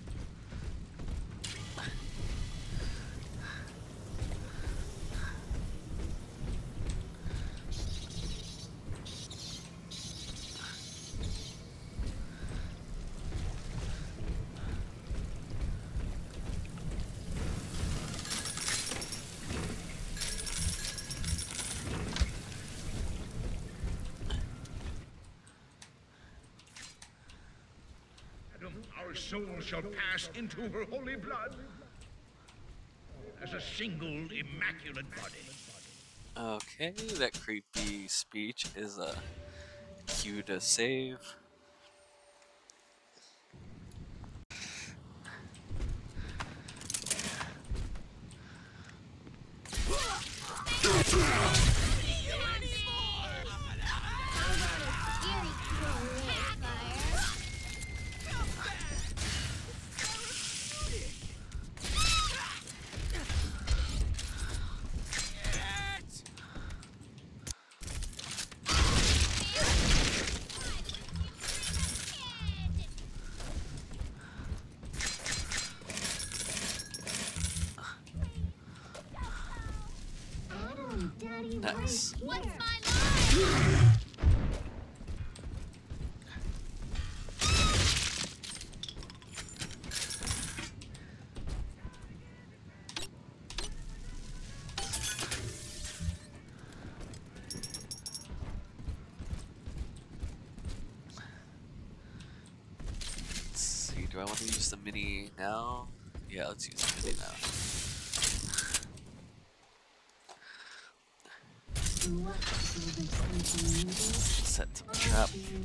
Our soul shall pass into her holy blood as a single immaculate body. Okay, that creepy speech is a cue to save. Nice. I want to use the mini now? Yeah, let's use the mini now. Set some trap.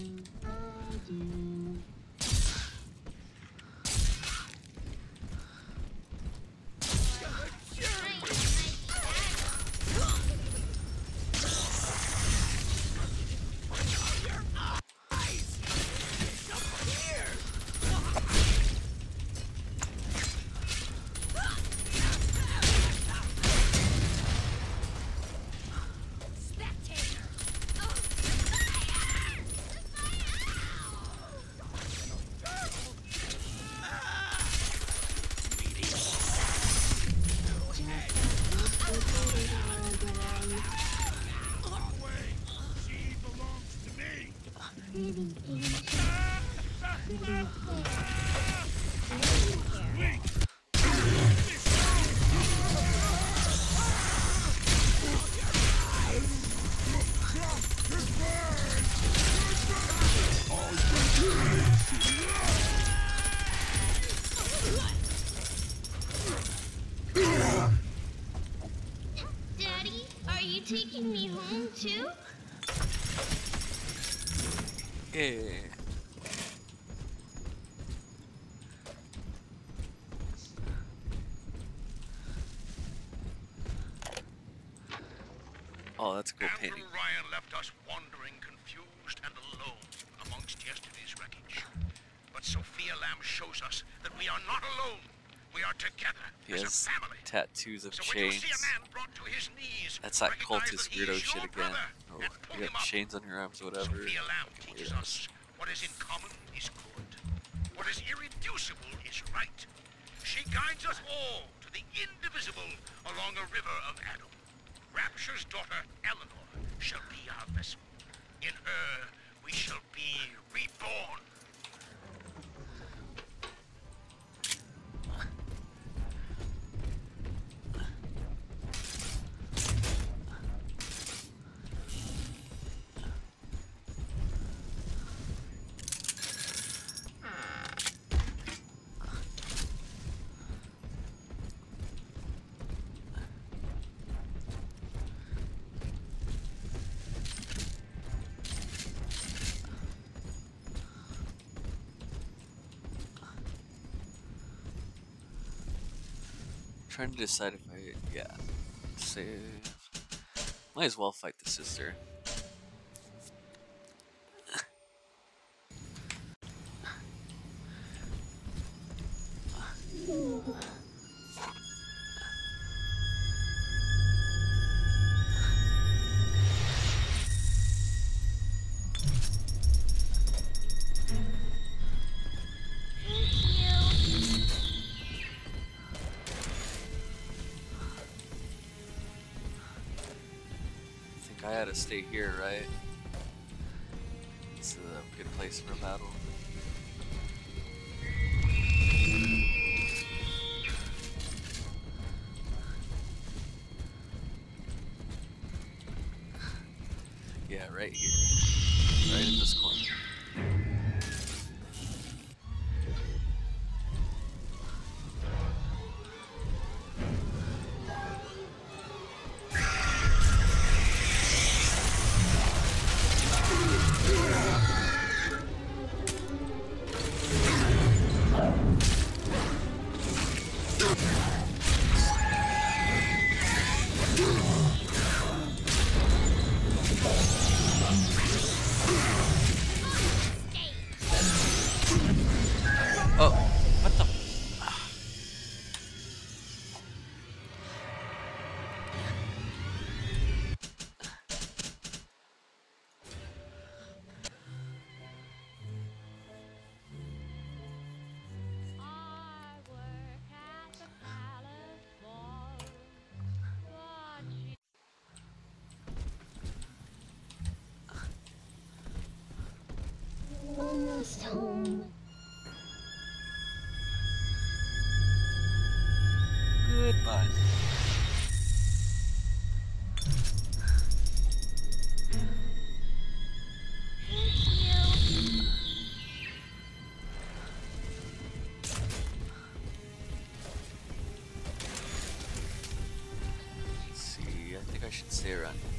Daddy, are you taking me home too? Yeah. Oh, that's a cool painting. Andrew Ryan left us wandering, confused, and alone amongst yesterday's wreckage. But Sophia Lamb shows us that we are not alone. We are together He as a has family. tattoos of So when you chains. see a man brought to his knees, That's that recognize cultist that he weirdo is shit your again. brother, Oh, and pull you him have up. chains on your arms, whatever. Sophia Lamb teaches us what is in common is good. What is irreducible is right. She guides us all to the indivisible along a river of Adam. Rapture's daughter, Eleanor, shall be our vessel. In her, we shall be reborn. Trying to decide if save. Might as well fight the sister. I had to stay here, right? It's a good place for a battle. Yeah, right here. Right in this corner. Oh, what the? Almost home. Goodbye.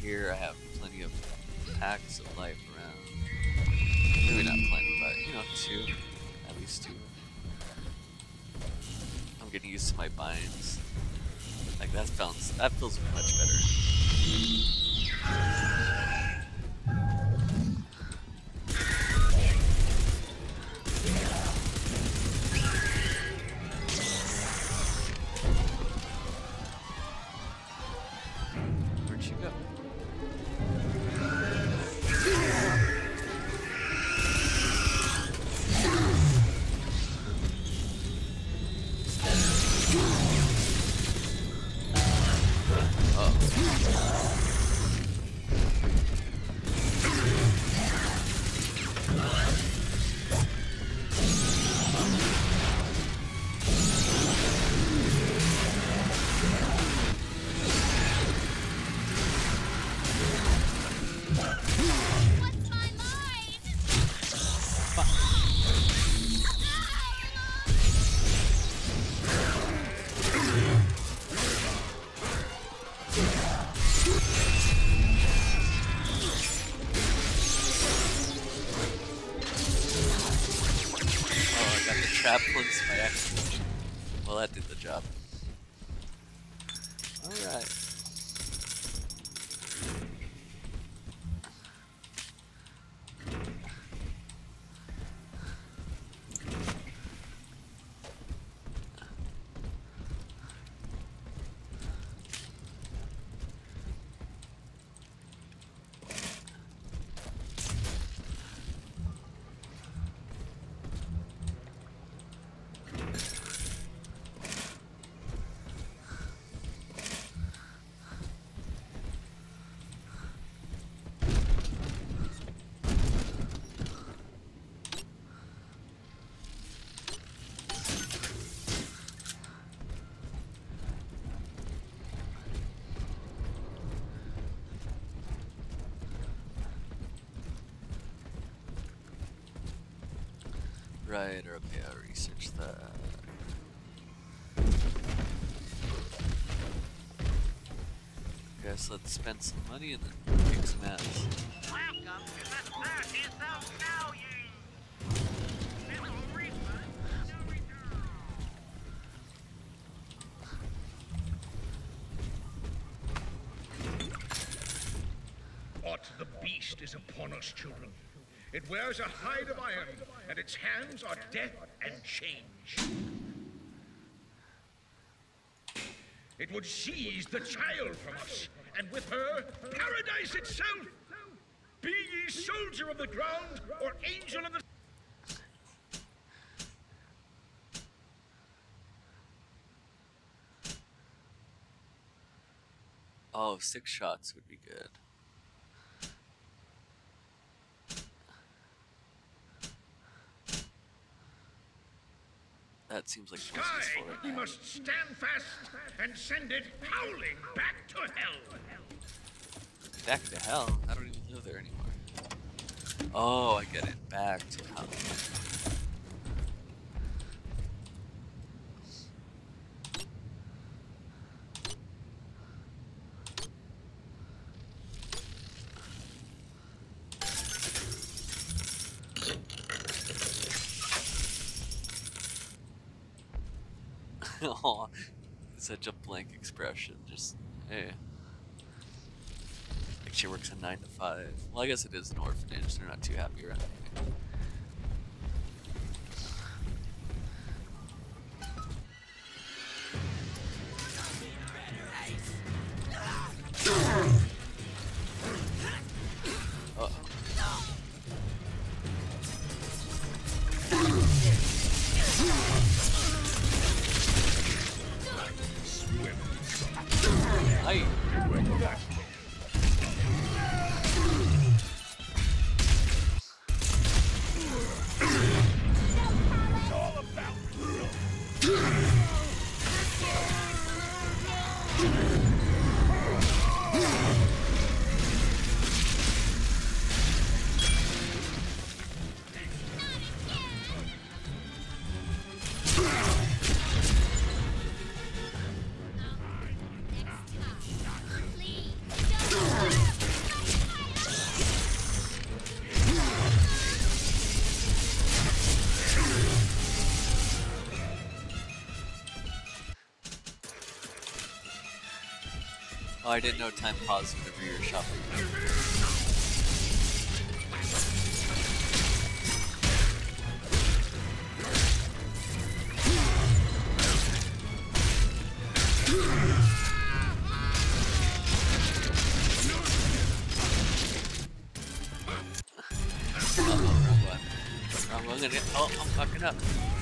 here. I have plenty of packs of life around. Maybe not plenty, but you know, 2. At least 2. I'm getting used to my binds. Like that feels much better. Where'd she go? Trap once by accident. Well, that did the job. Alright. Right, okay, I'll research that. Guess let's spend some money and then kick some ass. Welcome to the 30th of value. Little refund, no return. What the beast is upon us, children. It wears a hide of iron, and its hands are death and change. It would seize the child from us, and with her, paradise itself. Be ye soldier of the ground, or angel of the... Oh, 6 shots would be good. That seems like Sky, most useful right we now. must stand fast and send it howling back to hell. Back to hell? I don't even live there anymore. Oh, I get it. Back to hell. Oh, such a blank expression. Just, hey. Like she works a 9 to 5. Well, I guess it is an orphanage. They're not too happy around anything. Oh, I didn't know time paused whenever you're shopping. I'm gonna get. Oh, I'm fucking up.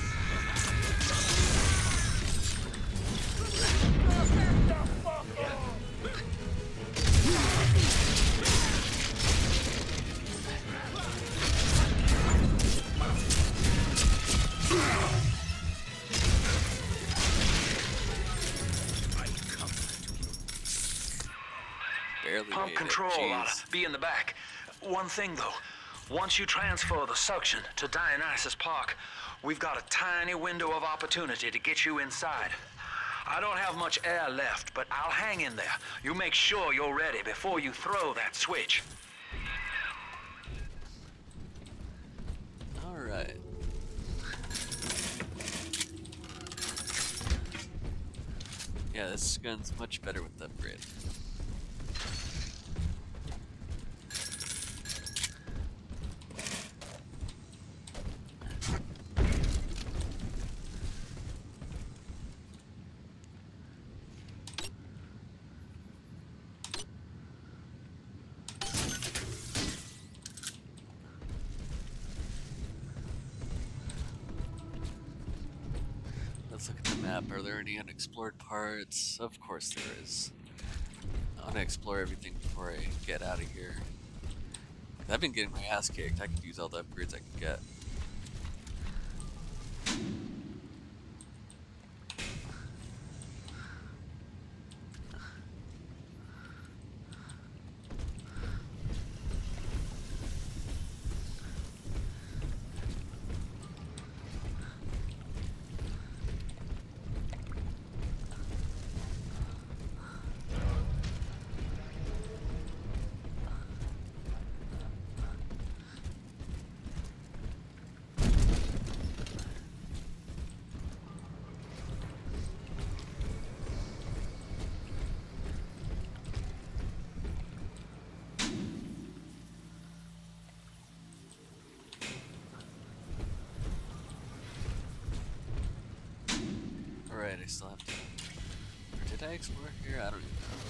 Barely Pump made control it. ought Jeez. to be in the back. One thing, though. Once you transfer the suction to Dionysus Park, we've got a tiny window of opportunity to get you inside. I don't have much air left, but I'll hang in there. You make sure you're ready before you throw that switch. Alright. Yeah, this gun's much better with the upgrade. Let's look at the map. Are there any unexplored parts? Of course there is. I want to explore everything before I get out of here. I've been getting my ass kicked. I could use all the upgrades I can get. Alright, I still have to... Or did I explore here? I don't even know.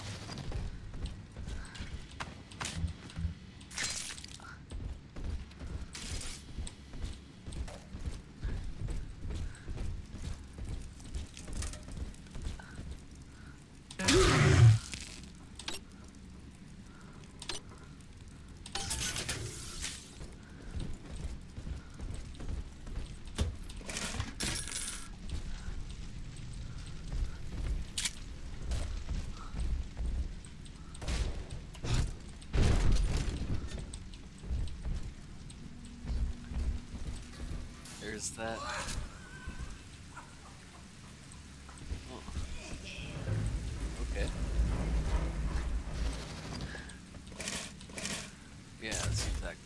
There's that. Oh. Okay. Yeah, let's use that gun.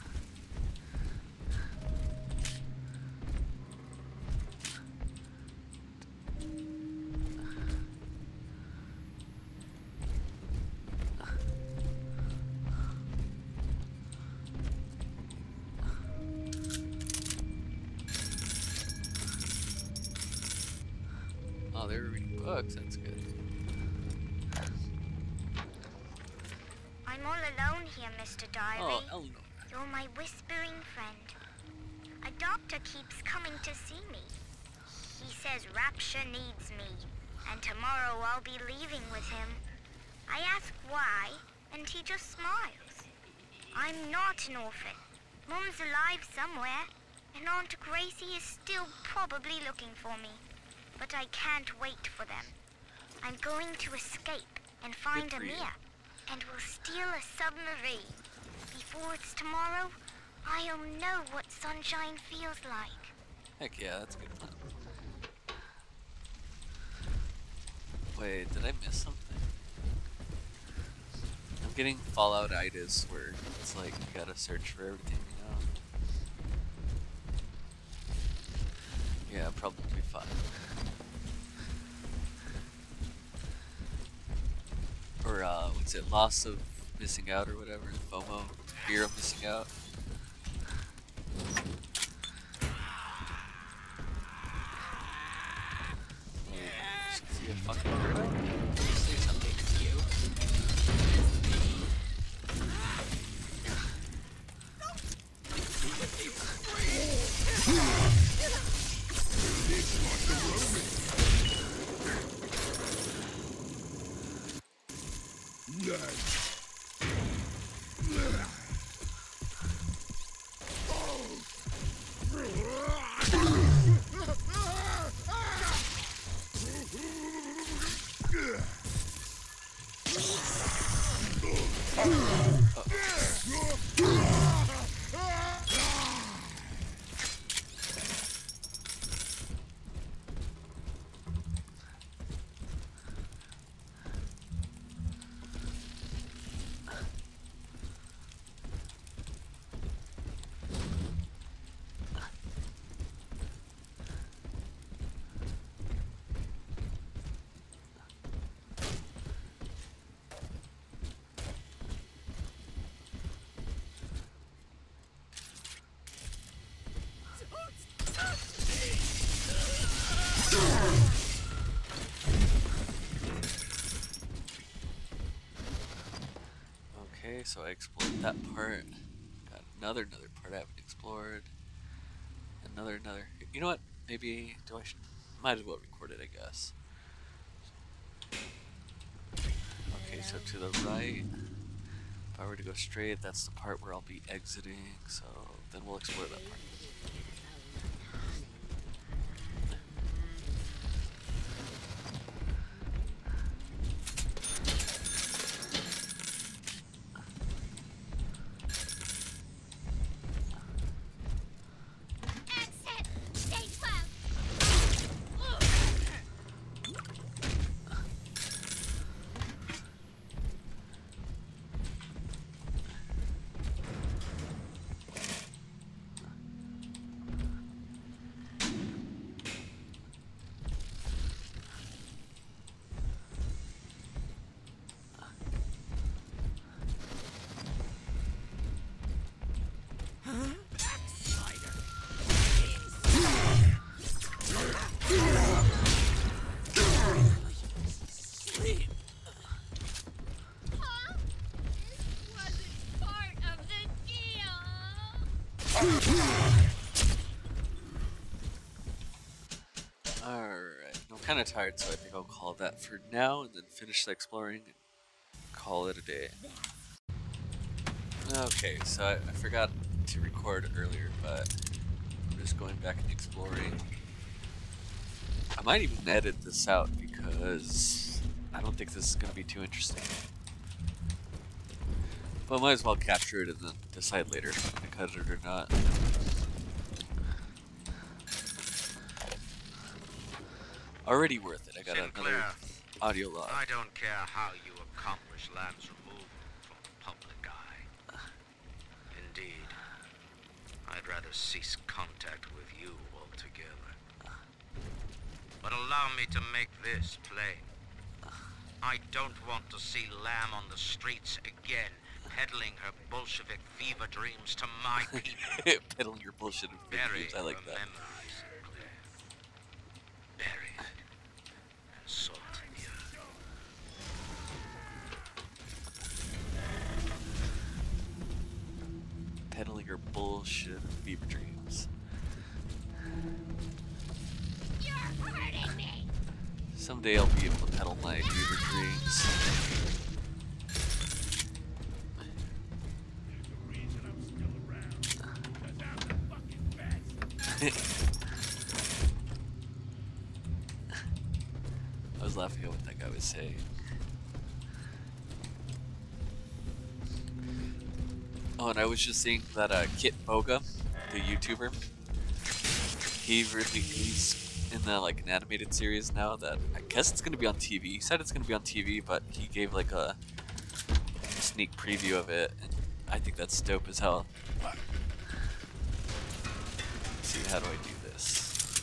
Oh, they were reading books. That's good. I'm all alone here, Mr. Diary. Oh, Eleanor. You're my whispering friend. A doctor keeps coming to see me. He says Rapture needs me, and tomorrow I'll be leaving with him. I ask why, and he just smiles. I'm not an orphan. Mom's alive somewhere, and Aunt Gracie is still probably looking for me. But I can't wait for them. I'm going to escape and find Amir, and we'll steal a submarine. Before it's tomorrow, I'll know what sunshine feels like. Heck yeah, that's a good plan. Wait, did I miss something? I'm getting Fallout-itis where it's like you gotta search for everything, you know? Yeah, probably fine. Or or what's it, loss of missing out or whatever, FOMO, fear of missing out. Is he a fucking turtle? Say something. Okay, so I explored that part. Got another part I haven't explored. Another. You know what? Maybe might as well record it, I guess. Okay, so to the right. If I were to go straight, that's the part where I'll be exiting. So then we'll explore that part. Alright, I'm kind of tired, so I think I'll call that for now and then finish the exploring and call it a day. Okay, so I forgot to record earlier, but I'm just going back and exploring. I might even edit this out because I don't think this is going to be too interesting. But I might as well capture it and then decide later if I'm going to cut it or not. Already worth it. I got another audio log. I don't care how you accomplish Lamb's removal from the public eye. Indeed, I'd rather cease contact with you altogether. But allow me to make this plain. I don't want to see Lamb on the streets again, peddling her Bolshevik fever dreams to my people. Peddling your bullshit fever dreams, I like that. Salt in the earth. Peddling your bullshit fever dreams. You're hurting me. Someday I'll be able to peddle my fever dreams. I was laughing at what that guy was saying. Oh, and I was just seeing that Kit Boga, the YouTuber, he's in the like an animated series now that I guess it's gonna be on TV. He said it's gonna be on TV, but he gave like a sneak preview of it, and I think that's dope as hell. Let's see, how do I do this?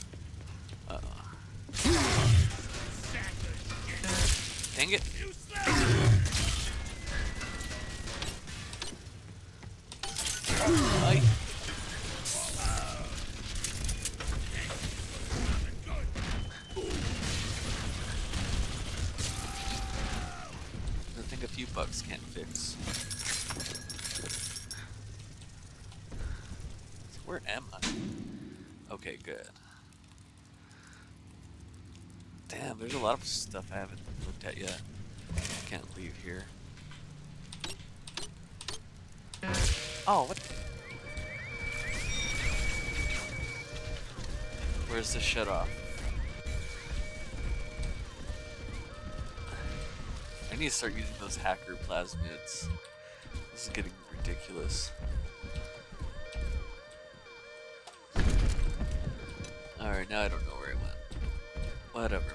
Dang it. Ay. Nothing a few bucks can't fix. So where am I? Okay, good. Damn, there's a lot of stuff I haven't looked at yet. I can't leave here. Oh, what? Where's the shut off? I need to start using those hacker plasmids. This is getting ridiculous. Alright, now I don't know where I went. Whatever.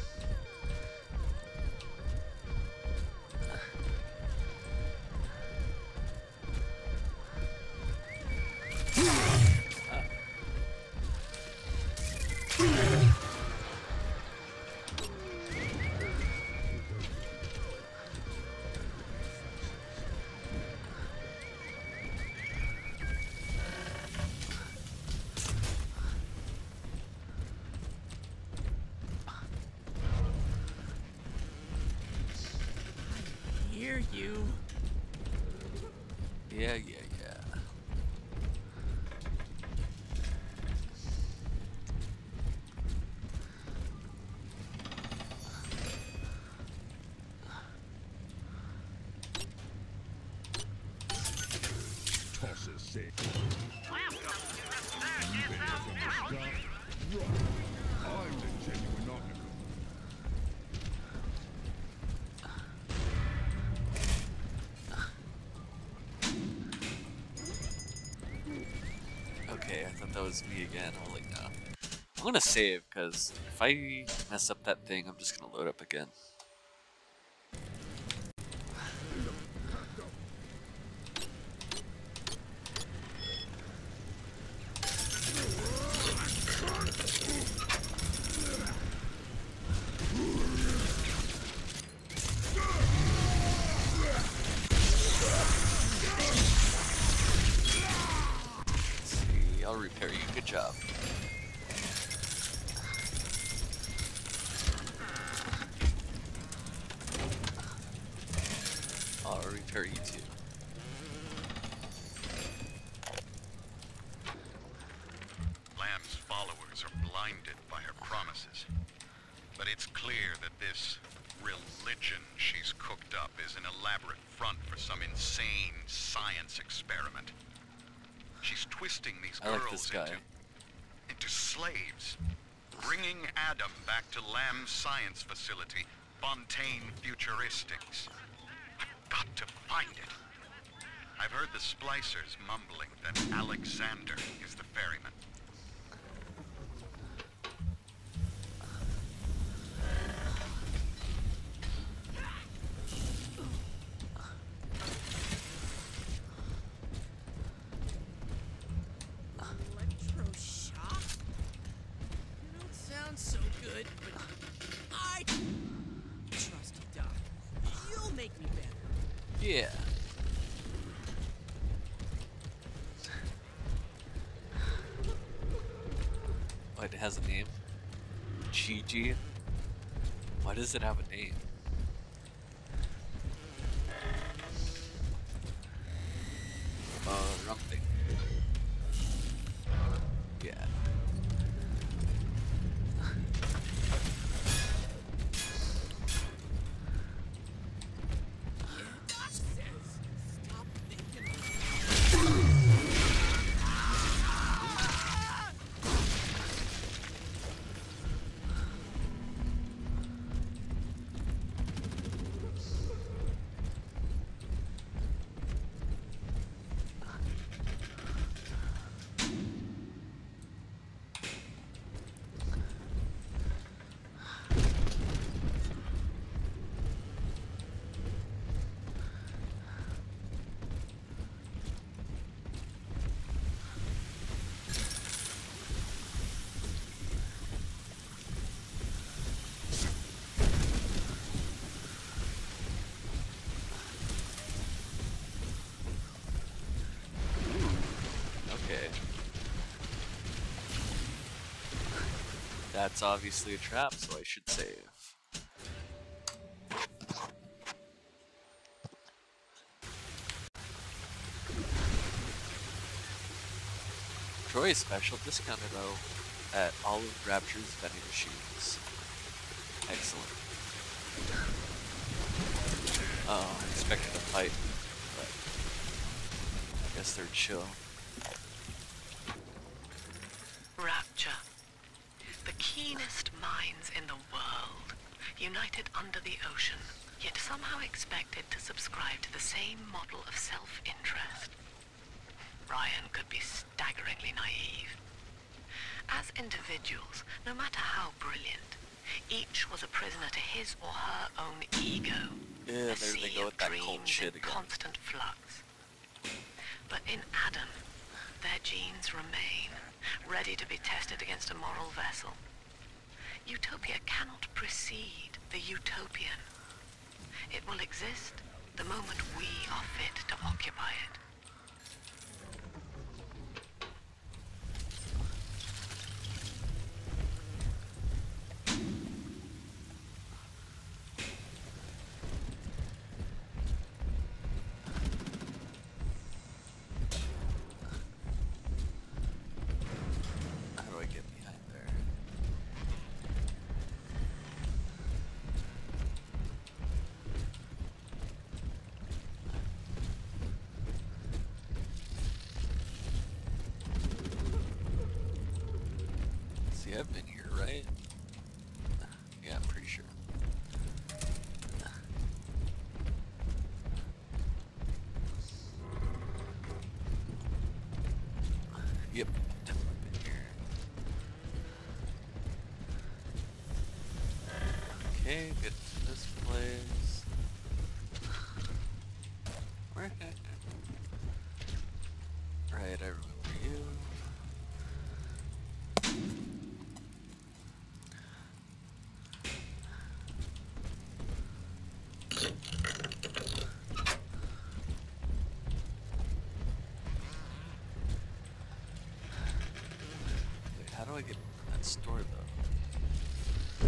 Hear you. Yeah. Toss it, say. Welcome to the circus of value. Right. I'm the genuine article. Okay, I thought that was me again. Holy no. I'm gonna save, because if I mess up that thing, I'm just gonna load up again. I'll repair you. Good job. I'll repair you too. Lamb's followers are blinded by her promises. But it's clear that this religion she's cooked up is an elaborate front for some insane science experiment. She's twisting these girls into slaves, bringing Adam back to Lamb's science facility, Fontaine Futuristics. I've got to find it. I've heard the splicers mumbling that Alexander is the ferryman. Electroshock? You don't sound so good, but I trust you, Doc. You'll make me better. Yeah. Wait, it has a name? Gigi? Why does it have a name? Wrong thing. Yeah. Doc says stop thinking. That's obviously a trap, so I should save. Troy is special discounted though at all of Rapture's vending machines. Excellent. Oh, I expected a fight, but I guess they're chill. Rapture. The keenest minds in the world, united under the ocean, yet somehow expected to subscribe to the same model of self-interest. Ryan could be staggeringly naive. As individuals, no matter how brilliant, each was a prisoner to his or her own ego. Yeah, a there they sea go of with that cold dreams shit in again. constant flux. But in Adam, their genes remain, ready to be tested against a moral vessel. Utopia cannot precede the utopian. It will exist the moment we are fit to occupy it. How do I get behind there? See, I've been here, right? Yeah, I'm pretty sure. Yep, definitely been here. Okay, get to this place. Right, I remember you. Wait, how do I get to that store though?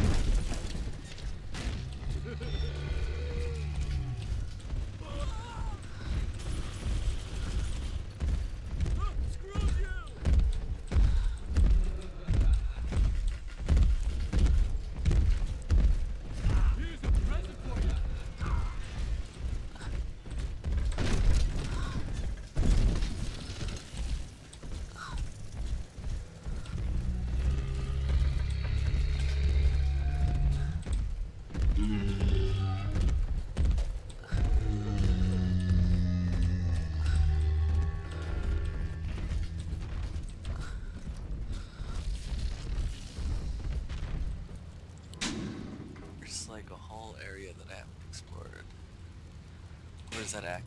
There's like a whole area that I haven't explored. Or is that accurate?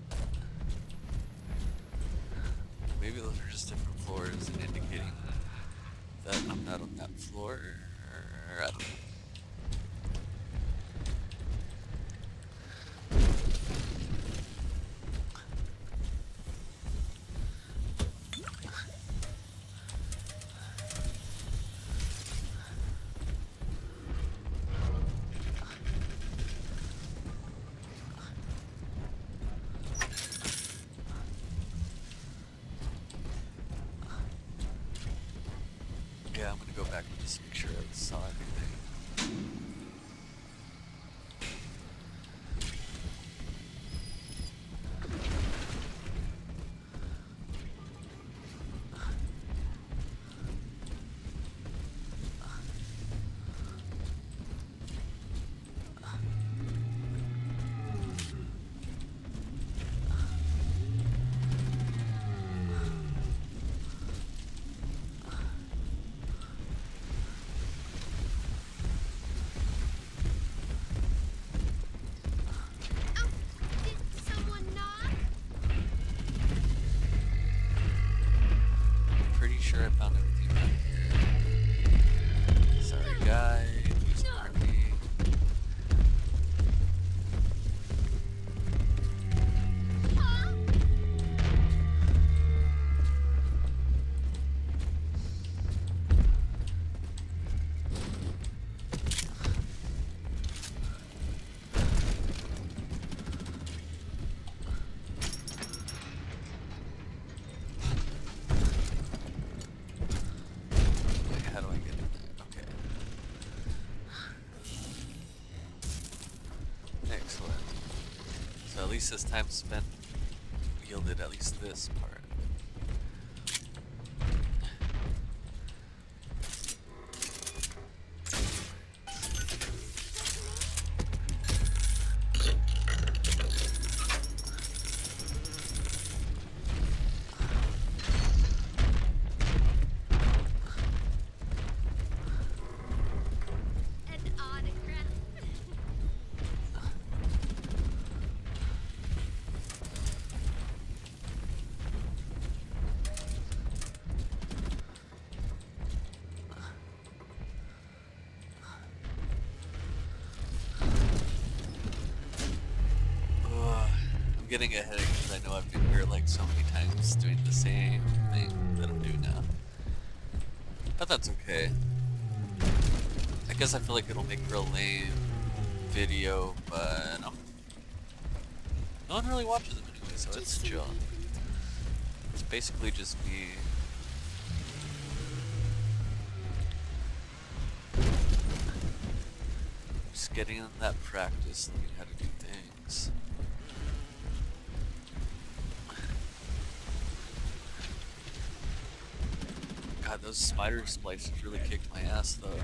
Maybe those are just different floors and indicating that I'm not on that floor, or I don't know. Yeah, I'm gonna go back and just make sure I saw everything. Pretty sure I found everything around here. Sorry, guy. Please ignore me. least this time spent yielded at least this part. I'm getting a headache because I know I've been here like so many times doing the same thing that I'm doing now. But that's okay. I guess I feel like it'll make for a lame video, but no one really watches them anyway, so it's chill. It's basically just me. Just getting in that practice, learning how to do things. God, those spider splices really kicked my ass though.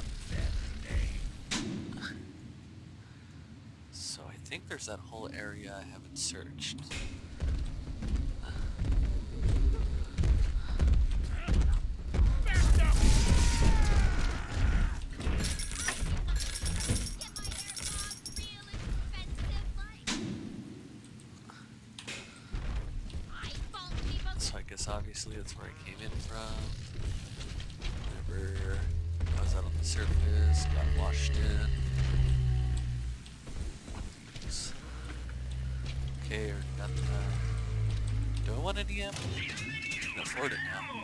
So I think there's that whole area I haven't searched. So I guess obviously that's where I came in from. Whenever I was out on the surface, got washed in. Okay, already got that. Do I want any ammo? I can afford it now.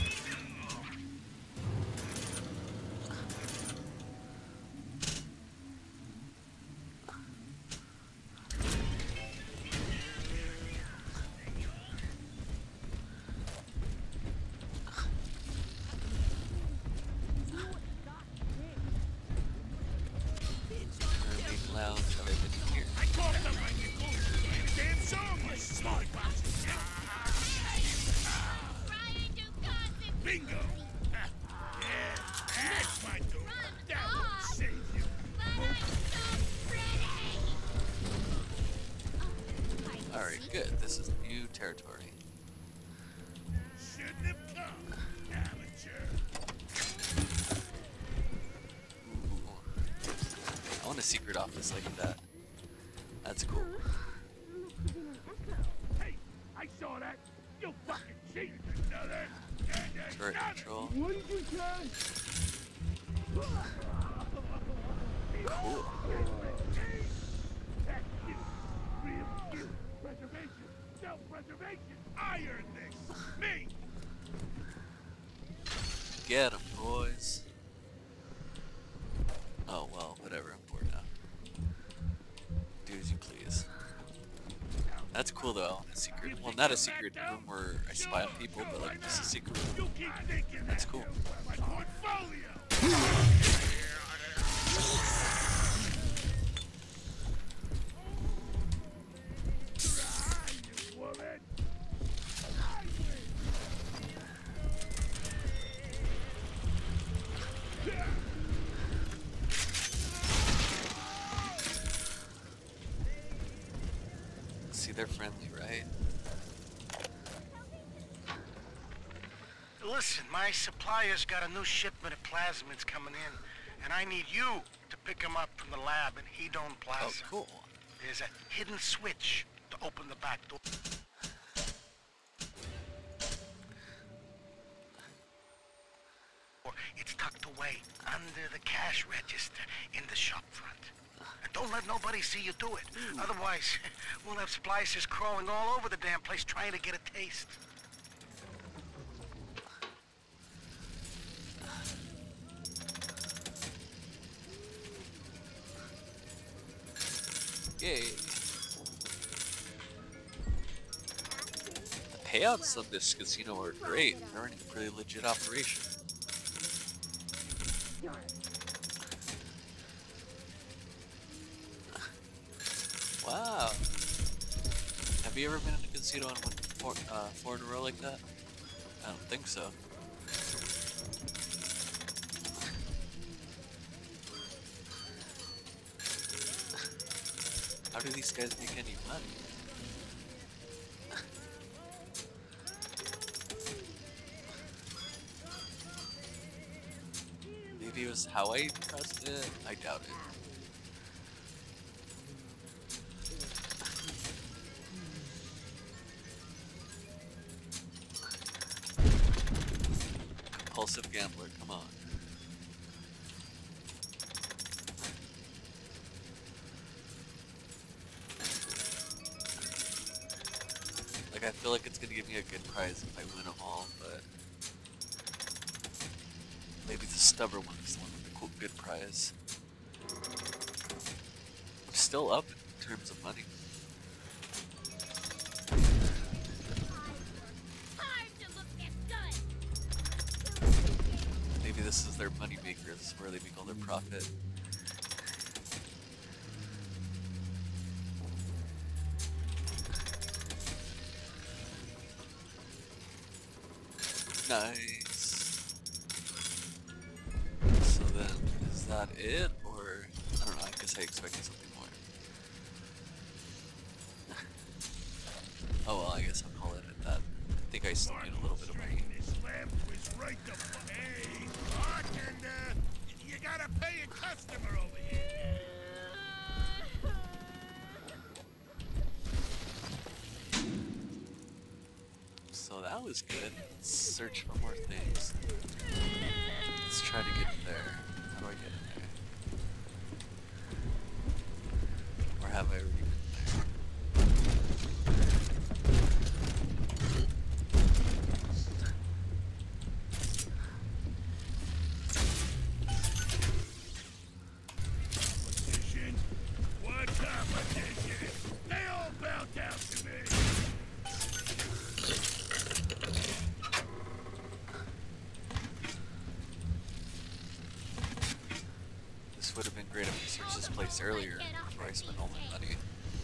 Alright, good. This is new territory. Shouldn't have come, amateur. Ooh. I want a secret office like that. That's cool. Hey, I saw that. You fucking cheat. Turret control. What did you say? Cool. Preservation, self-preservation. I earned this. Me. Get 'em, boys. Oh well, whatever. I'm bored now. Do as you please. That's cool though. I want a secret. Well, not a secret room where I spy on people, but like just a secret room. That's cool. My portfolio. See, they're friendly, right? Listen, my supplier's got a new shipment of plasmids coming in, and I need you to pick them up from the lab in Hedon Plaza. Oh, cool. There's a hidden switch to open the back door. It's tucked away under the cash register in the shop front. And don't let nobody see you do it. Otherwise, we'll have splicers crawling all over the damn place trying to get a taste. Yay. The payouts of this casino are great. They're running a pretty legit operation. Wow. Have you ever been in a casino and won 4 in a row like that? I don't think so. How do these guys make any money? Maybe it was how I pressed it? I doubt it. Compulsive gambler, come on. Like, I feel like it's gonna give me a good prize if I win them all, but maybe the stubborn one is the one with the cool good prize. I'm still up in terms of money. Maybe this is their money maker, this is where they make all their profit. Nice. So then, is that it? Or, I don't know, I guess I expected something more. Oh well, I guess I'll call it at that. I think I still need a little bit of money. Hey, bartender! You gotta pay a customer over here! So that was good. Let's search for more things. Let's try to get there. How do I get in there? Or have I already been there? Competition? What competition? They all bow down to me! This would have been great if I searched this place earlier before I spent all my money.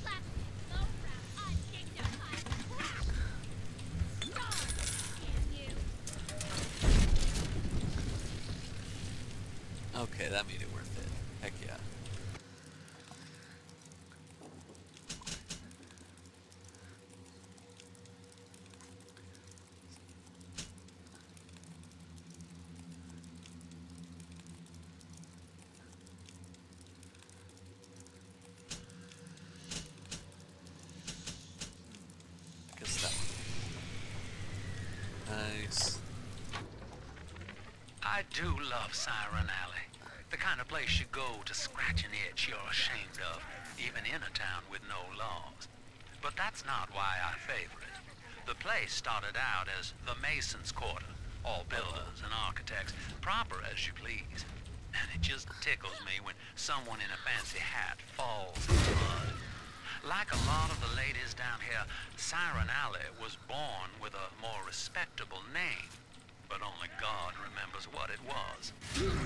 Okay, that made it worth it. Heck yeah. Guess that one. Nice. I do love Siren Alley. The kind of place you go to scratch an itch you're ashamed of, even in a town with no laws. But that's not why I favor it. The place started out as the Mason's Quarter, all builders and architects, proper as you please. And it just tickles me when someone in a fancy hat falls in the mud. Like a lot of the ladies down here, Siren Alley was born with a more respectable name, but only God remembers what it was.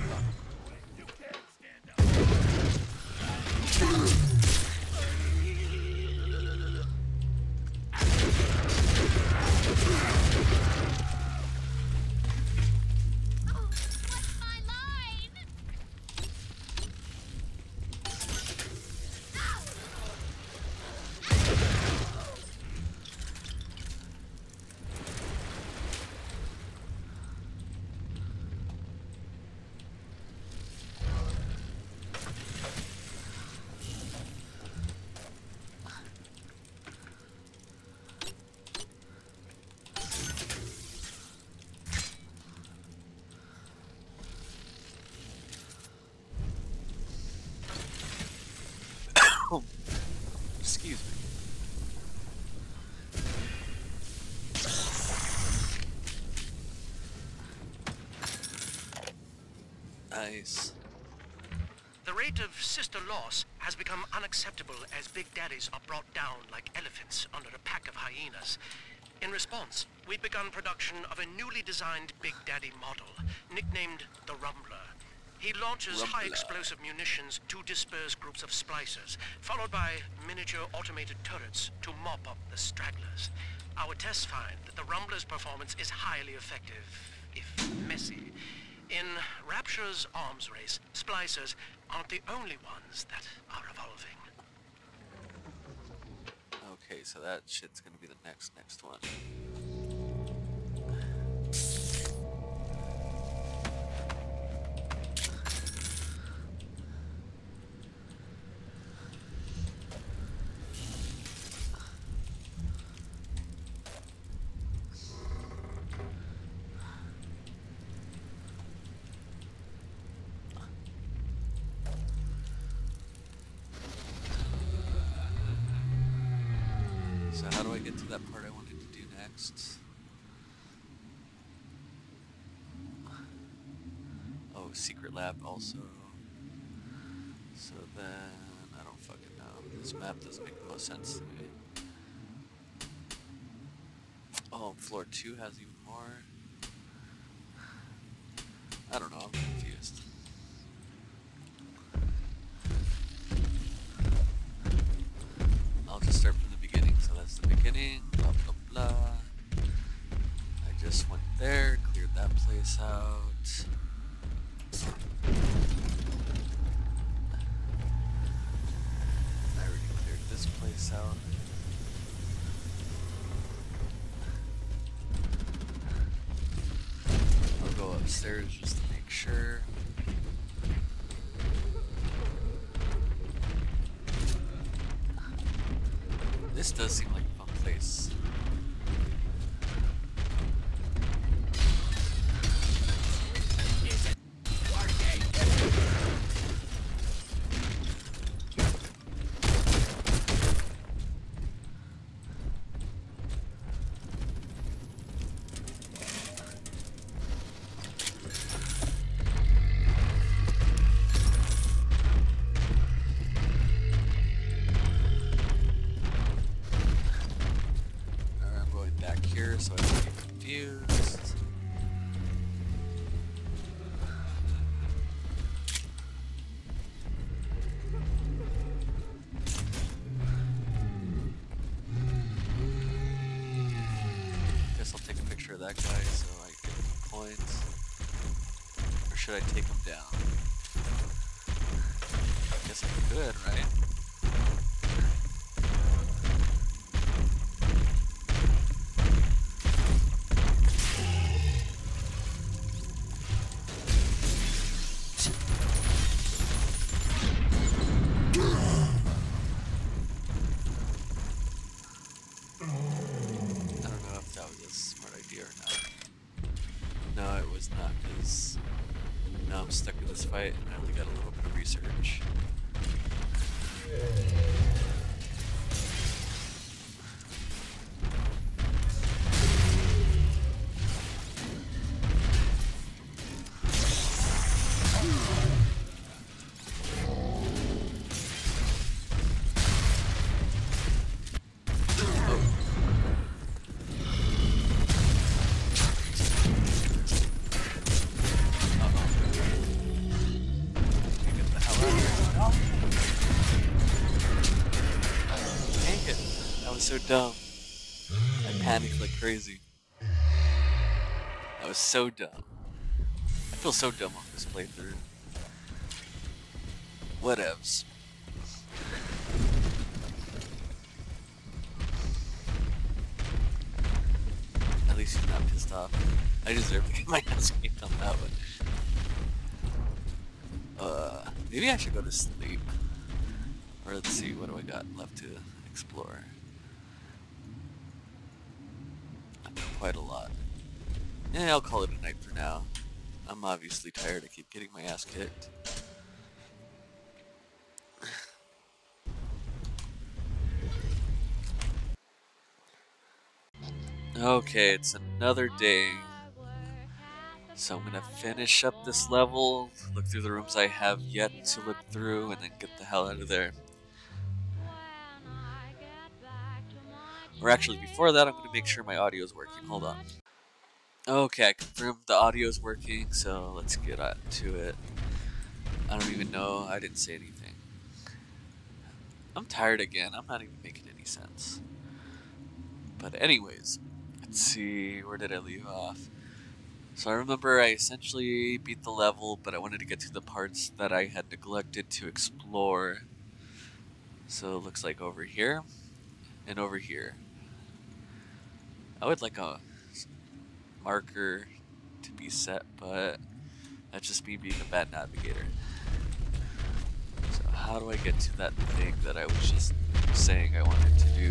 Excuse me. Nice. The rate of sister loss has become unacceptable as Big Daddies are brought down like elephants under a pack of hyenas. In response, we've begun production of a newly designed Big Daddy model, nicknamed the Rumbler. He launches Rumbler. high explosive munitions to disperse groups of splicers, followed by miniature automated turrets to mop up the stragglers. Our tests find that the Rumbler's performance is highly effective, if messy. In Rapture's arms race, splicers aren't the only ones that are evolving. Okay, so that shit's gonna be the next one. So how do I get to that part I wanted to do next? Oh, secret lab also. So then, I don't fucking know. This map doesn't make the most sense to me. Oh, floor 2 has even more. I don't know, I'm confused. I'll just start from the beginning. So that's the beginning, blah blah blah. I just went there, cleared that place out. I already cleared this place out. I'll go upstairs just to make sure. This does seem like a fun place. So I don't get confused. Guess I'll take a picture of that guy so I get some points. Or should I take him down? Guess I could, right? I'm stuck in this fight and I only got a little bit of research. So dumb. I panicked like crazy. That was so dumb. I feel so dumb on this playthrough. Whatevs. At least he's not pissed off. I deserve to get my ass kicked on that one. Maybe I should go to sleep. Or let's see, what do I got left to explore? Quite a lot. Yeah, I'll call it a night for now. I'm obviously tired. I keep getting my ass kicked. Okay, it's another day. So I'm gonna finish up this level, look through the rooms I have yet to look through, and then get the hell out of there. Or actually, before that, I'm going to make sure my audio is working. Hold on. Okay, I confirmed the audio is working, so let's get to it. I don't even know. I didn't say anything. I'm tired again. I'm not even making any sense. But anyways, let's see. Where did I leave off? So I remember I essentially beat the level, but I wanted to get to the parts that I had neglected to explore. So it looks like over here and over here. I would like a marker to be set, but that's just me being a bad navigator. So how do I get to that thing that I was just saying I wanted to do?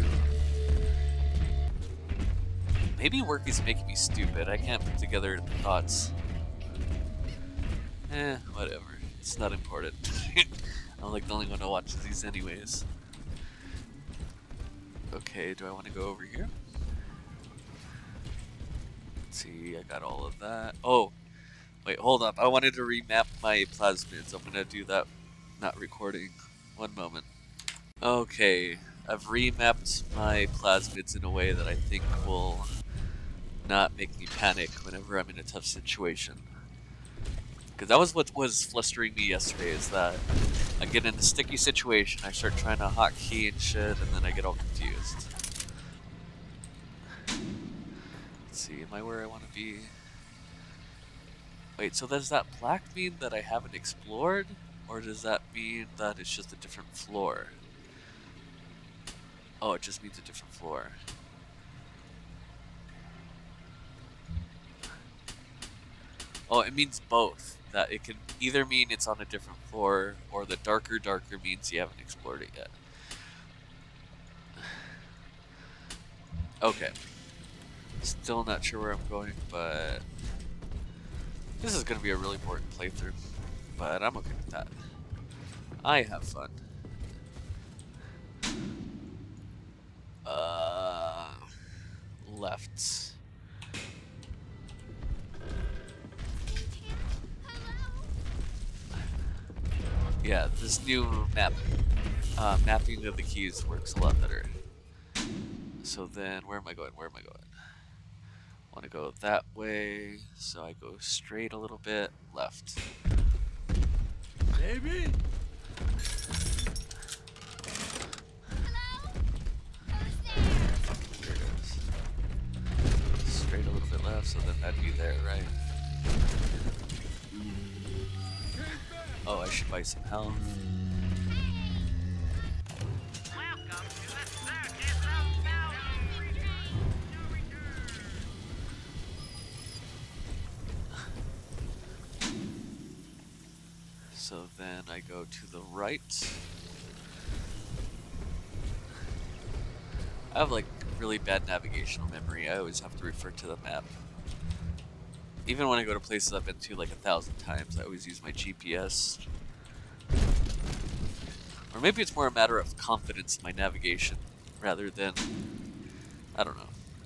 Maybe work is making me stupid. I can't put together thoughts. Whatever. It's not important. I'm like the only one who watches these anyways. Okay, do I want to go over here? Let's see, I got all of that. Oh, wait, hold up. I wanted to remap my plasmids. I'm gonna do that. Not recording. One moment. Okay, I've remapped my plasmids in a way that I think will not make me panic whenever I'm in a tough situation. Because that was what was flustering me yesterday, is that I get in a sticky situation, I start trying to hotkey and shit, and then I get all confused. Let's see, am I where I want to be? Wait, so does that black mean that I haven't explored? Or does that mean that it's just a different floor? Oh, it just means a different floor. Oh, it means both. That it can either mean it's on a different floor, or the darker means you haven't explored it yet. Okay. Still not sure where I'm going, but this is going to be a really boring playthrough. But I'm okay with that. I have fun. Left. Yeah, this new mapping of the keys works a lot better. So then, where am I going? Where am I going? I want to go that way, so I go straight a little bit, left. Baby? There it is. Straight a little bit left, so then that'd be there, right? Oh, I should buy some health. So then I go to the right. I have like really bad navigational memory. I always have to refer to the map. Even when I go to places I've been to like 1,000 times, I always use my GPS. Or maybe it's more a matter of confidence in my navigation rather than, I don't know.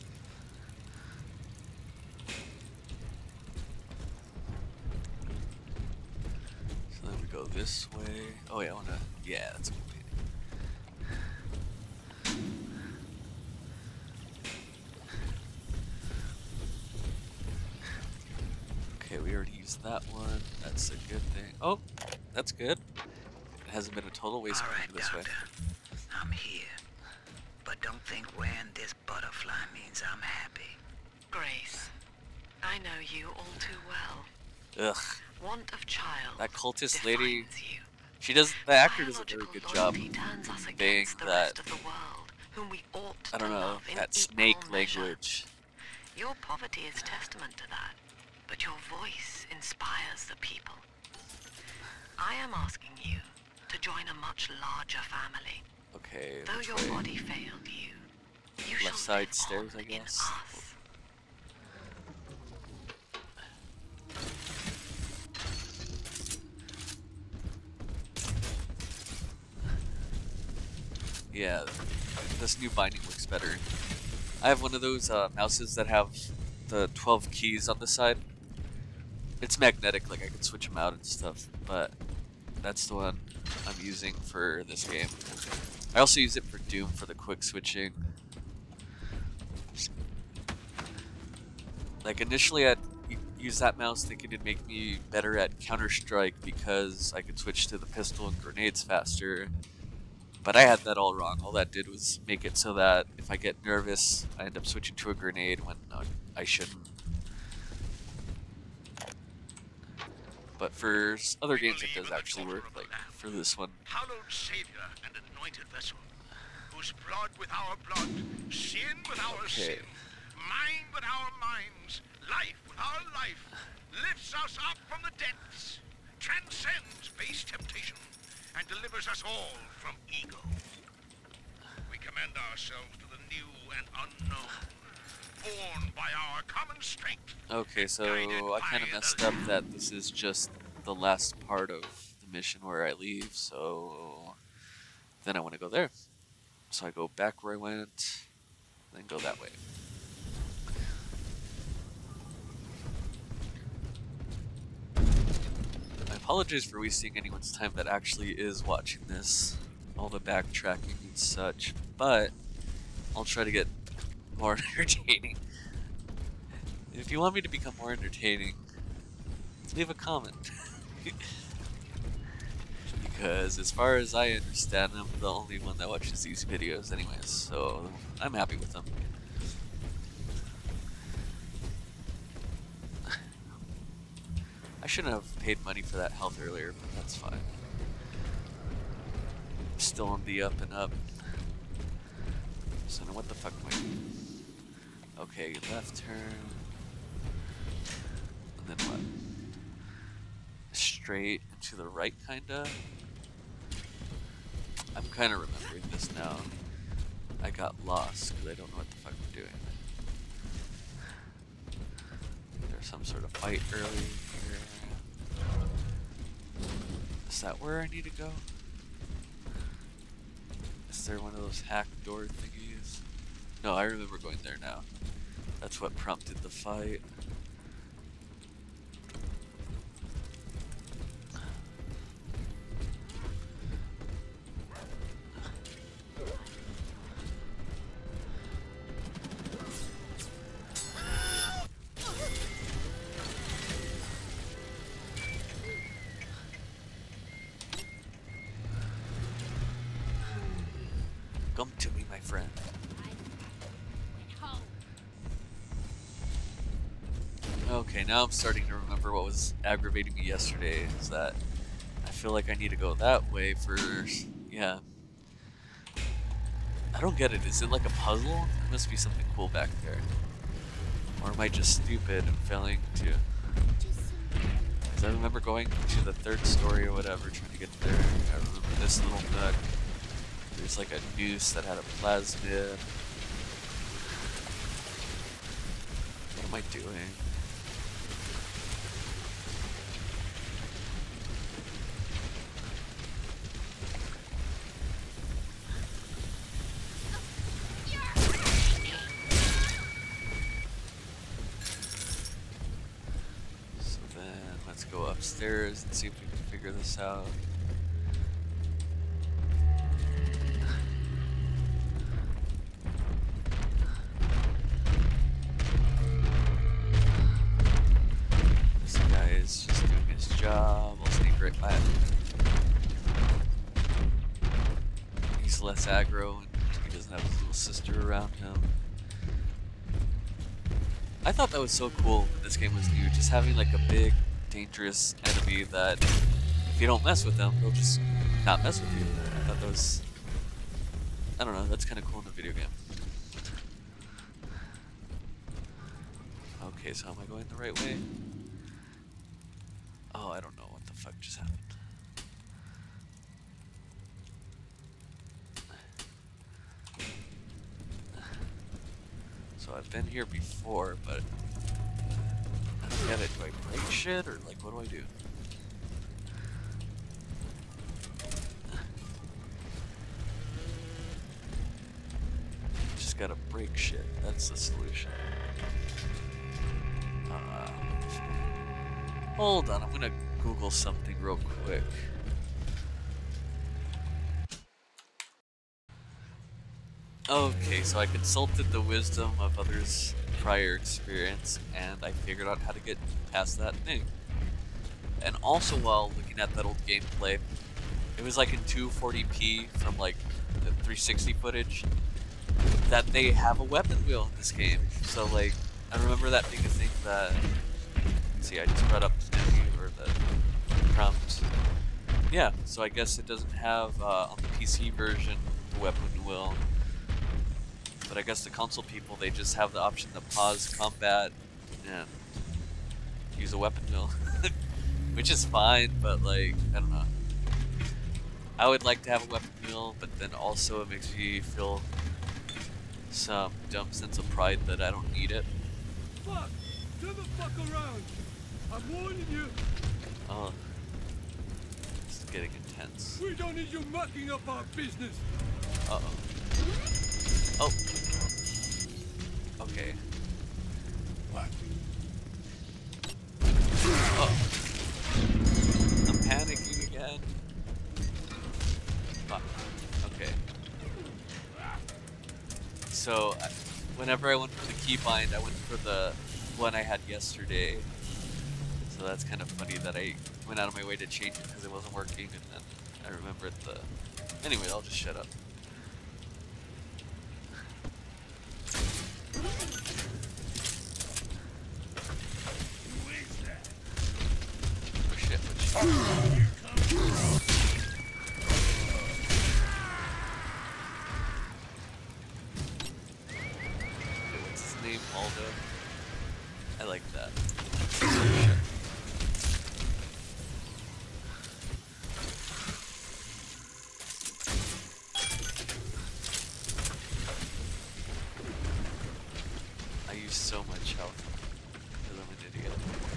So then we go this way. Oh yeah, I wanna, yeah, that's good. Okay, we already used that one. That's a good thing. Oh, that's good. It hasn't been a total waste of All right, coming this way. Doctor. I'm here. But don't think wearing this butterfly means I'm happy. Grace, I know you all too well. Ugh. Want of child. That cultist lady, she does, the actor does a very good job conveying that, whom we ought I don't to know, love in that equal snake measure. language. Your poverty is testament to that, but your voice inspires the people. I am asking you to join a much larger family. Okay, Though which your way? body failed you, you Left shall side live stairs, on I in guess. us. Yeah, this new binding works better. I have one of those mouses that have the 12 keys on the side. It's magnetic, like I can switch them out and stuff, but that's the one I'm using for this game. I also use it for Doom for the quick switching. Like initially, use that mouse thinking it'd make me better at Counter-Strike because I could switch to the pistol and grenades faster. But I had that all wrong. All that did was make it so that if I get nervous, I end up switching to a grenade when I shouldn't. But for other games, it does actually work, like for this one. Hallowed Savior and anointed vessel, whose blood with our blood, sin with our sin, mind with our minds, life with our life, lifts us up from the depths, transcends base temptation, and delivers us all from ego. We commend ourselves to the new and unknown, born by our common strength. Okay, so I kind of messed up that this is just the last part of the mission where I leave, so then I want to go there. So I go back where I went, then go that way. I apologize for wasting anyone's time that actually is watching this, all the backtracking and such, but I'll try to get more entertaining. If you want me to become more entertaining, leave a comment. Because as far as I understand, I'm the only one that watches these videos anyways, so I'm happy with them. I shouldn't have paid money for that health earlier, but that's fine. I'm still on the up and up. So now what the fuck am I doing? Okay, left turn. And then what? Straight and to the right, kinda? I'm kinda remembering this now. I got lost because I don't know what the fuck I'm doing. There's some sort of fight early here. Is that where I need to go? Is there one of those hack door thingies? No, I remember going there now. That's what prompted the fight. Come to me, my friend. Okay, now I'm starting to remember what was aggravating me yesterday, is that I feel like I need to go that way first. Yeah. I don't get it. Is it like a puzzle? There must be something cool back there. Or am I just stupid and failing to... Because I remember going to the third story or whatever, trying to get there. I remember this little nook. There's like a noose that had a plasmid. What am I doing? So then let's go upstairs and see if we can figure this out. Job. I'll sneak right by him. He's less aggro and he doesn't have his little sister around him. I thought that was so cool when this game was new, just having like a big, dangerous enemy that if you don't mess with them, they'll just not mess with you. I thought that was, I don't know, that's kind of cool in a video game. Okay, so am I going the right way? Oh, I don't know what the fuck just happened. So I've been here before, but I don't get it. Do I break shit or like what do I do? Just gotta break shit. That's the solution. Hold on, I'm gonna Google something real quick. Okay, so I consulted the wisdom of others prior experience, and I figured out how to get past that thing. And also, while looking at that old gameplay, it was like in 240p from like the 360 footage, that they have a weapon wheel in this game. So like, I remember that being a thing that, see, I just brought up the menu or the prompt. Yeah, so I guess it doesn't have on the PC version the weapon wheel, but I guess the console people, they just have the option to pause combat and use a weapon wheel, which is fine, but like, I don't know. I would like to have a weapon wheel, but then also it makes me feel some dumb sense of pride that I don't need it. Fuck! Turn the fuck around! I'm warning you! Oh, it's getting intense. We don't need you mucking up our business! Uh-oh. Oh. Okay. What? Oh. I'm panicking again. Fuck. Okay. So, whenever I went for the keybind, I went for the one I had yesterday. So that's kind of funny that I went out of my way to change it because it wasn't working, and then I remembered the... Anyway, I'll just shut up. Oh shit, what's his name? Aldo? I like that. I use so much health because I'm an idiot.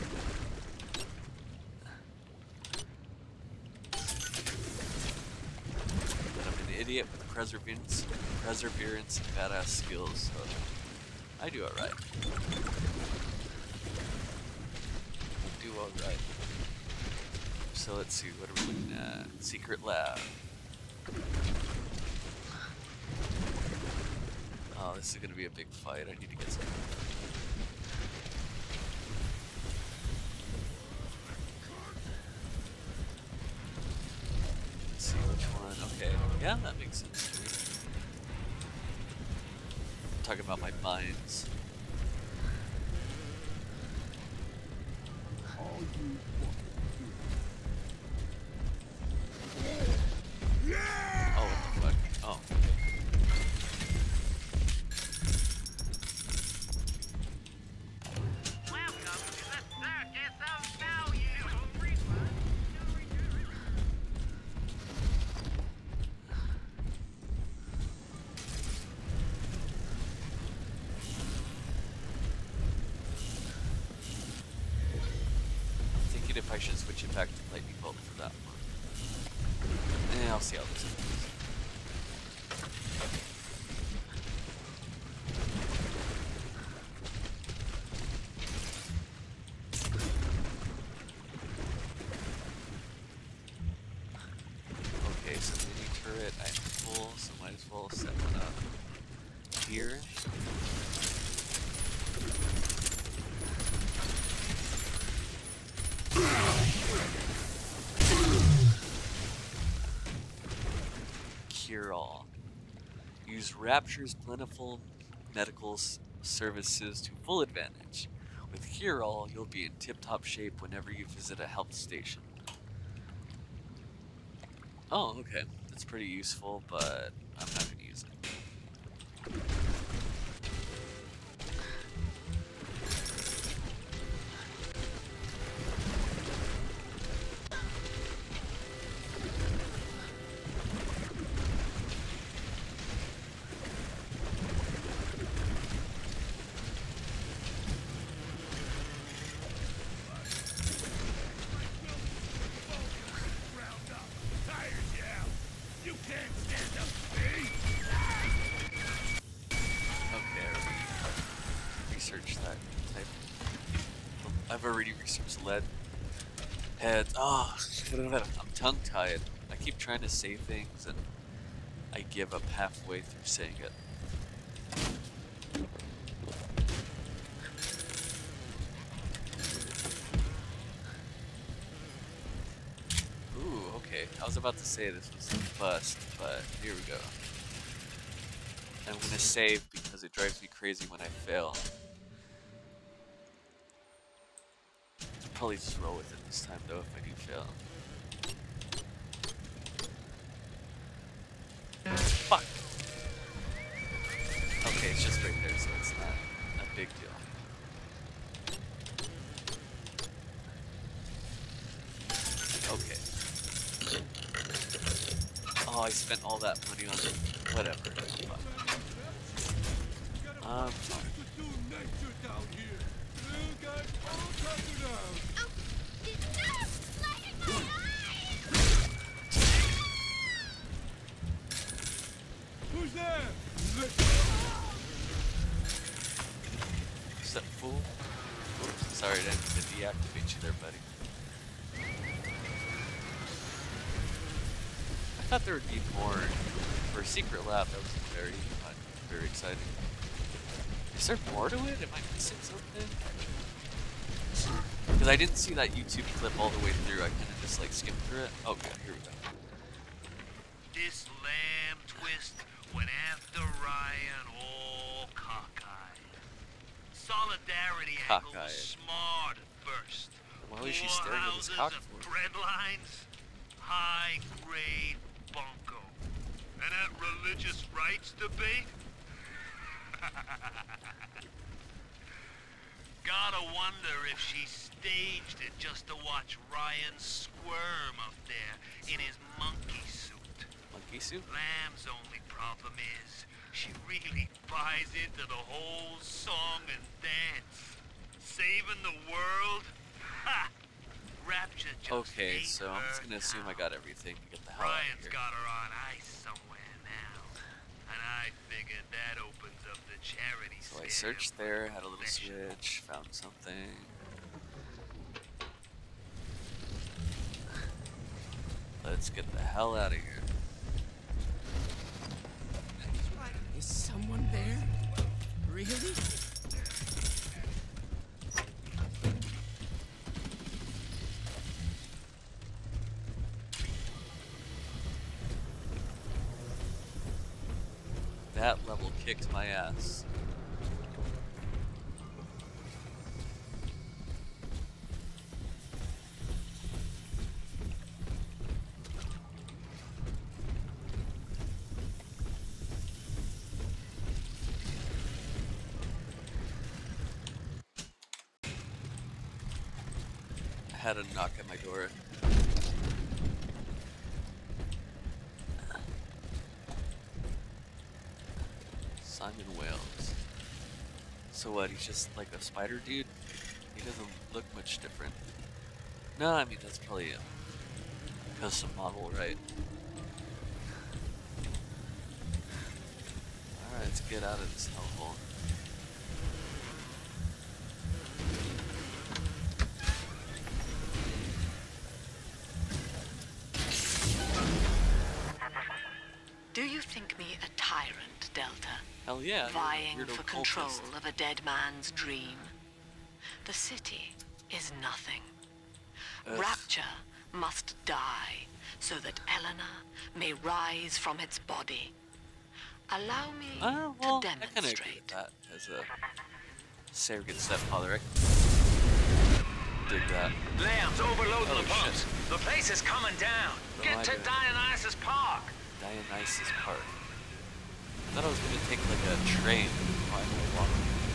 But I'm an idiot with perseverance and badass skills, so I do alright. Do alright. So let's see, what are we looking at? Secret lab. Oh, this is gonna be a big fight. I need to get some. Let's see which one. Okay, yeah, that makes sense to me. I'm talking about my mines. Oh, what the fuck? Oh. If I should switch it back to lightning bolt for that one. And I'll see how this goes. Okay, so mini turret, I'm full, so might as well set one up here. Cure-all. Use Rapture's plentiful medical services to full advantage. With Cure-all, you'll be in tip-top shape whenever you visit a health station. Oh, okay. That's pretty useful, but I'm not going to use it. I've already researched lead heads. Oh, I'm tongue-tied. I keep trying to say things and I give up halfway through saying it. Okay, I was about to say this was a bust, but here we go. I'm gonna save because it drives me crazy when I fail. Probably just roll with it this time though if I do fail. Fuck! Okay, it's just right there, so it's not a big deal. Okay. Oh, I spent all that money on it. Whatever. Fuck. Who's there? Is that fool? Oops, sorry, I didn't mean to deactivate you there, buddy. I thought there would be more for a secret lab. That was very exciting. Is there more to it? Am I missing something? Because I didn't see that YouTube clip all the way through. I kind of just like skimmed through it. Oh, good. Here we go. This lamb twist went after Ryan all cockeyed. Solidarity angle was smart at first. Why was she staring at his cock for? Bread lines, high grade bunko. And that religious rights debate? Gotta wonder if she staged it just to watch Ryan squirm up there in his monkey suit. Monkey suit? Lamb's only problem is she really buys into the whole song and dance. Saving the world? Ha! Rapture just Okay, ain't so I'm just her gonna assume I got everything to get the hell Ryan's out of here. got her on ice somewhere now. And I figured that opens up the charity So I sphere searched there, had a little switch, found something. Let's get the hell out of here. Is someone there? Really? That level kicked my ass. I had a knock at my door. Simon Wales. So what, he's just like a spider dude? He doesn't look much different. No, I mean, that's probably a custom model, right? Alright, let's get out of this hellhole. Do you think me a tyrant, Delta? Hell yeah. Vying you're a weirdo for control cultist. of a dead man's dream. The city is nothing. Ugh. Rapture must die so that Eleanor may rise from its body. Allow me Well, to I kind of agree demonstrate. with that as a surrogate stepfather. I dig that. Lamb's overloading Oh, the pumps. The place is coming down. What am Get I to doing? Dionysus Park. Dionysus Park. I thought I was gonna take like a train and finally walk.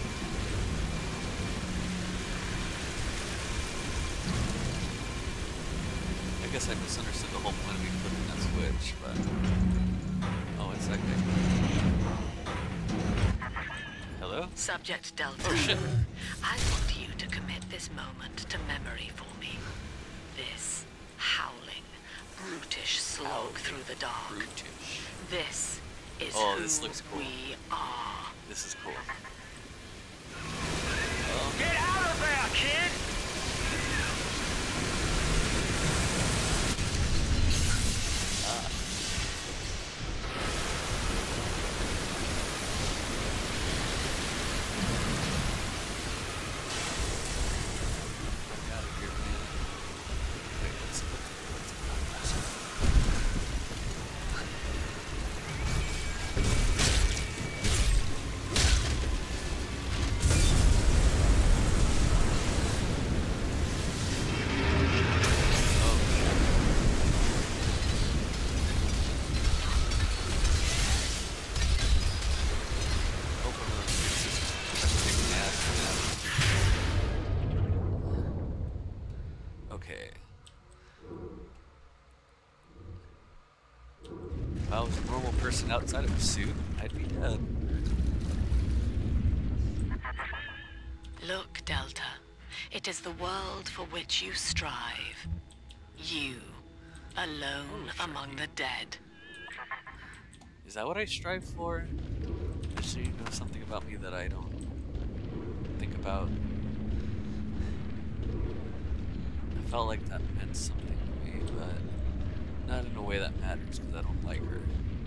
I guess I misunderstood the whole point of me flipping that switch, but oh, it's that guy. Hello? Subject Delta. Oh shit. I want you to commit this moment to memory for me. This howling, brutish slog through the dark. Brutish. This is Oh, who this looks cool. we are. This is cool. Get out of there, kid! Get out of here, man. Wait, let's person outside of a suit, I'd be dead. Look, Delta. It is the world for which you strive. You, alone among the dead. Is that what I strive for? Just so you know something about me that I don't think about. I felt like that meant something to me, but not in a way that matters because I don't like her.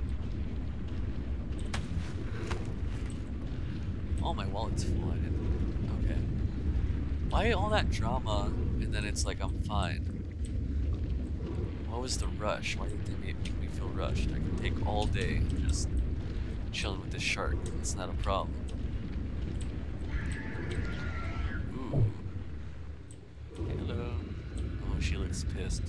Oh, my wallet's full. I didn't. Okay. Why all that drama and then it's like I'm fine? What was the rush? Why did they make me feel rushed? I can take all day just chilling with this shark. It's not a problem. Ooh. Hello. Oh, she looks pissed.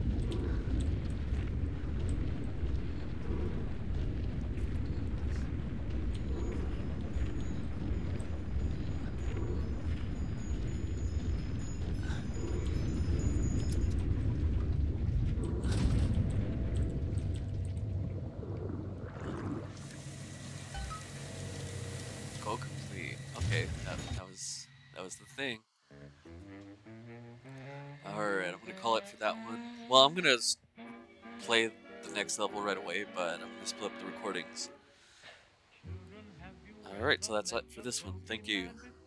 Go complete. Okay, that was the thing. Alright, I'm gonna call it for that one. Well, I'm gonna play the next level right away, but I'm gonna split up the recordings. Alright, so that's it for this one. Thank you.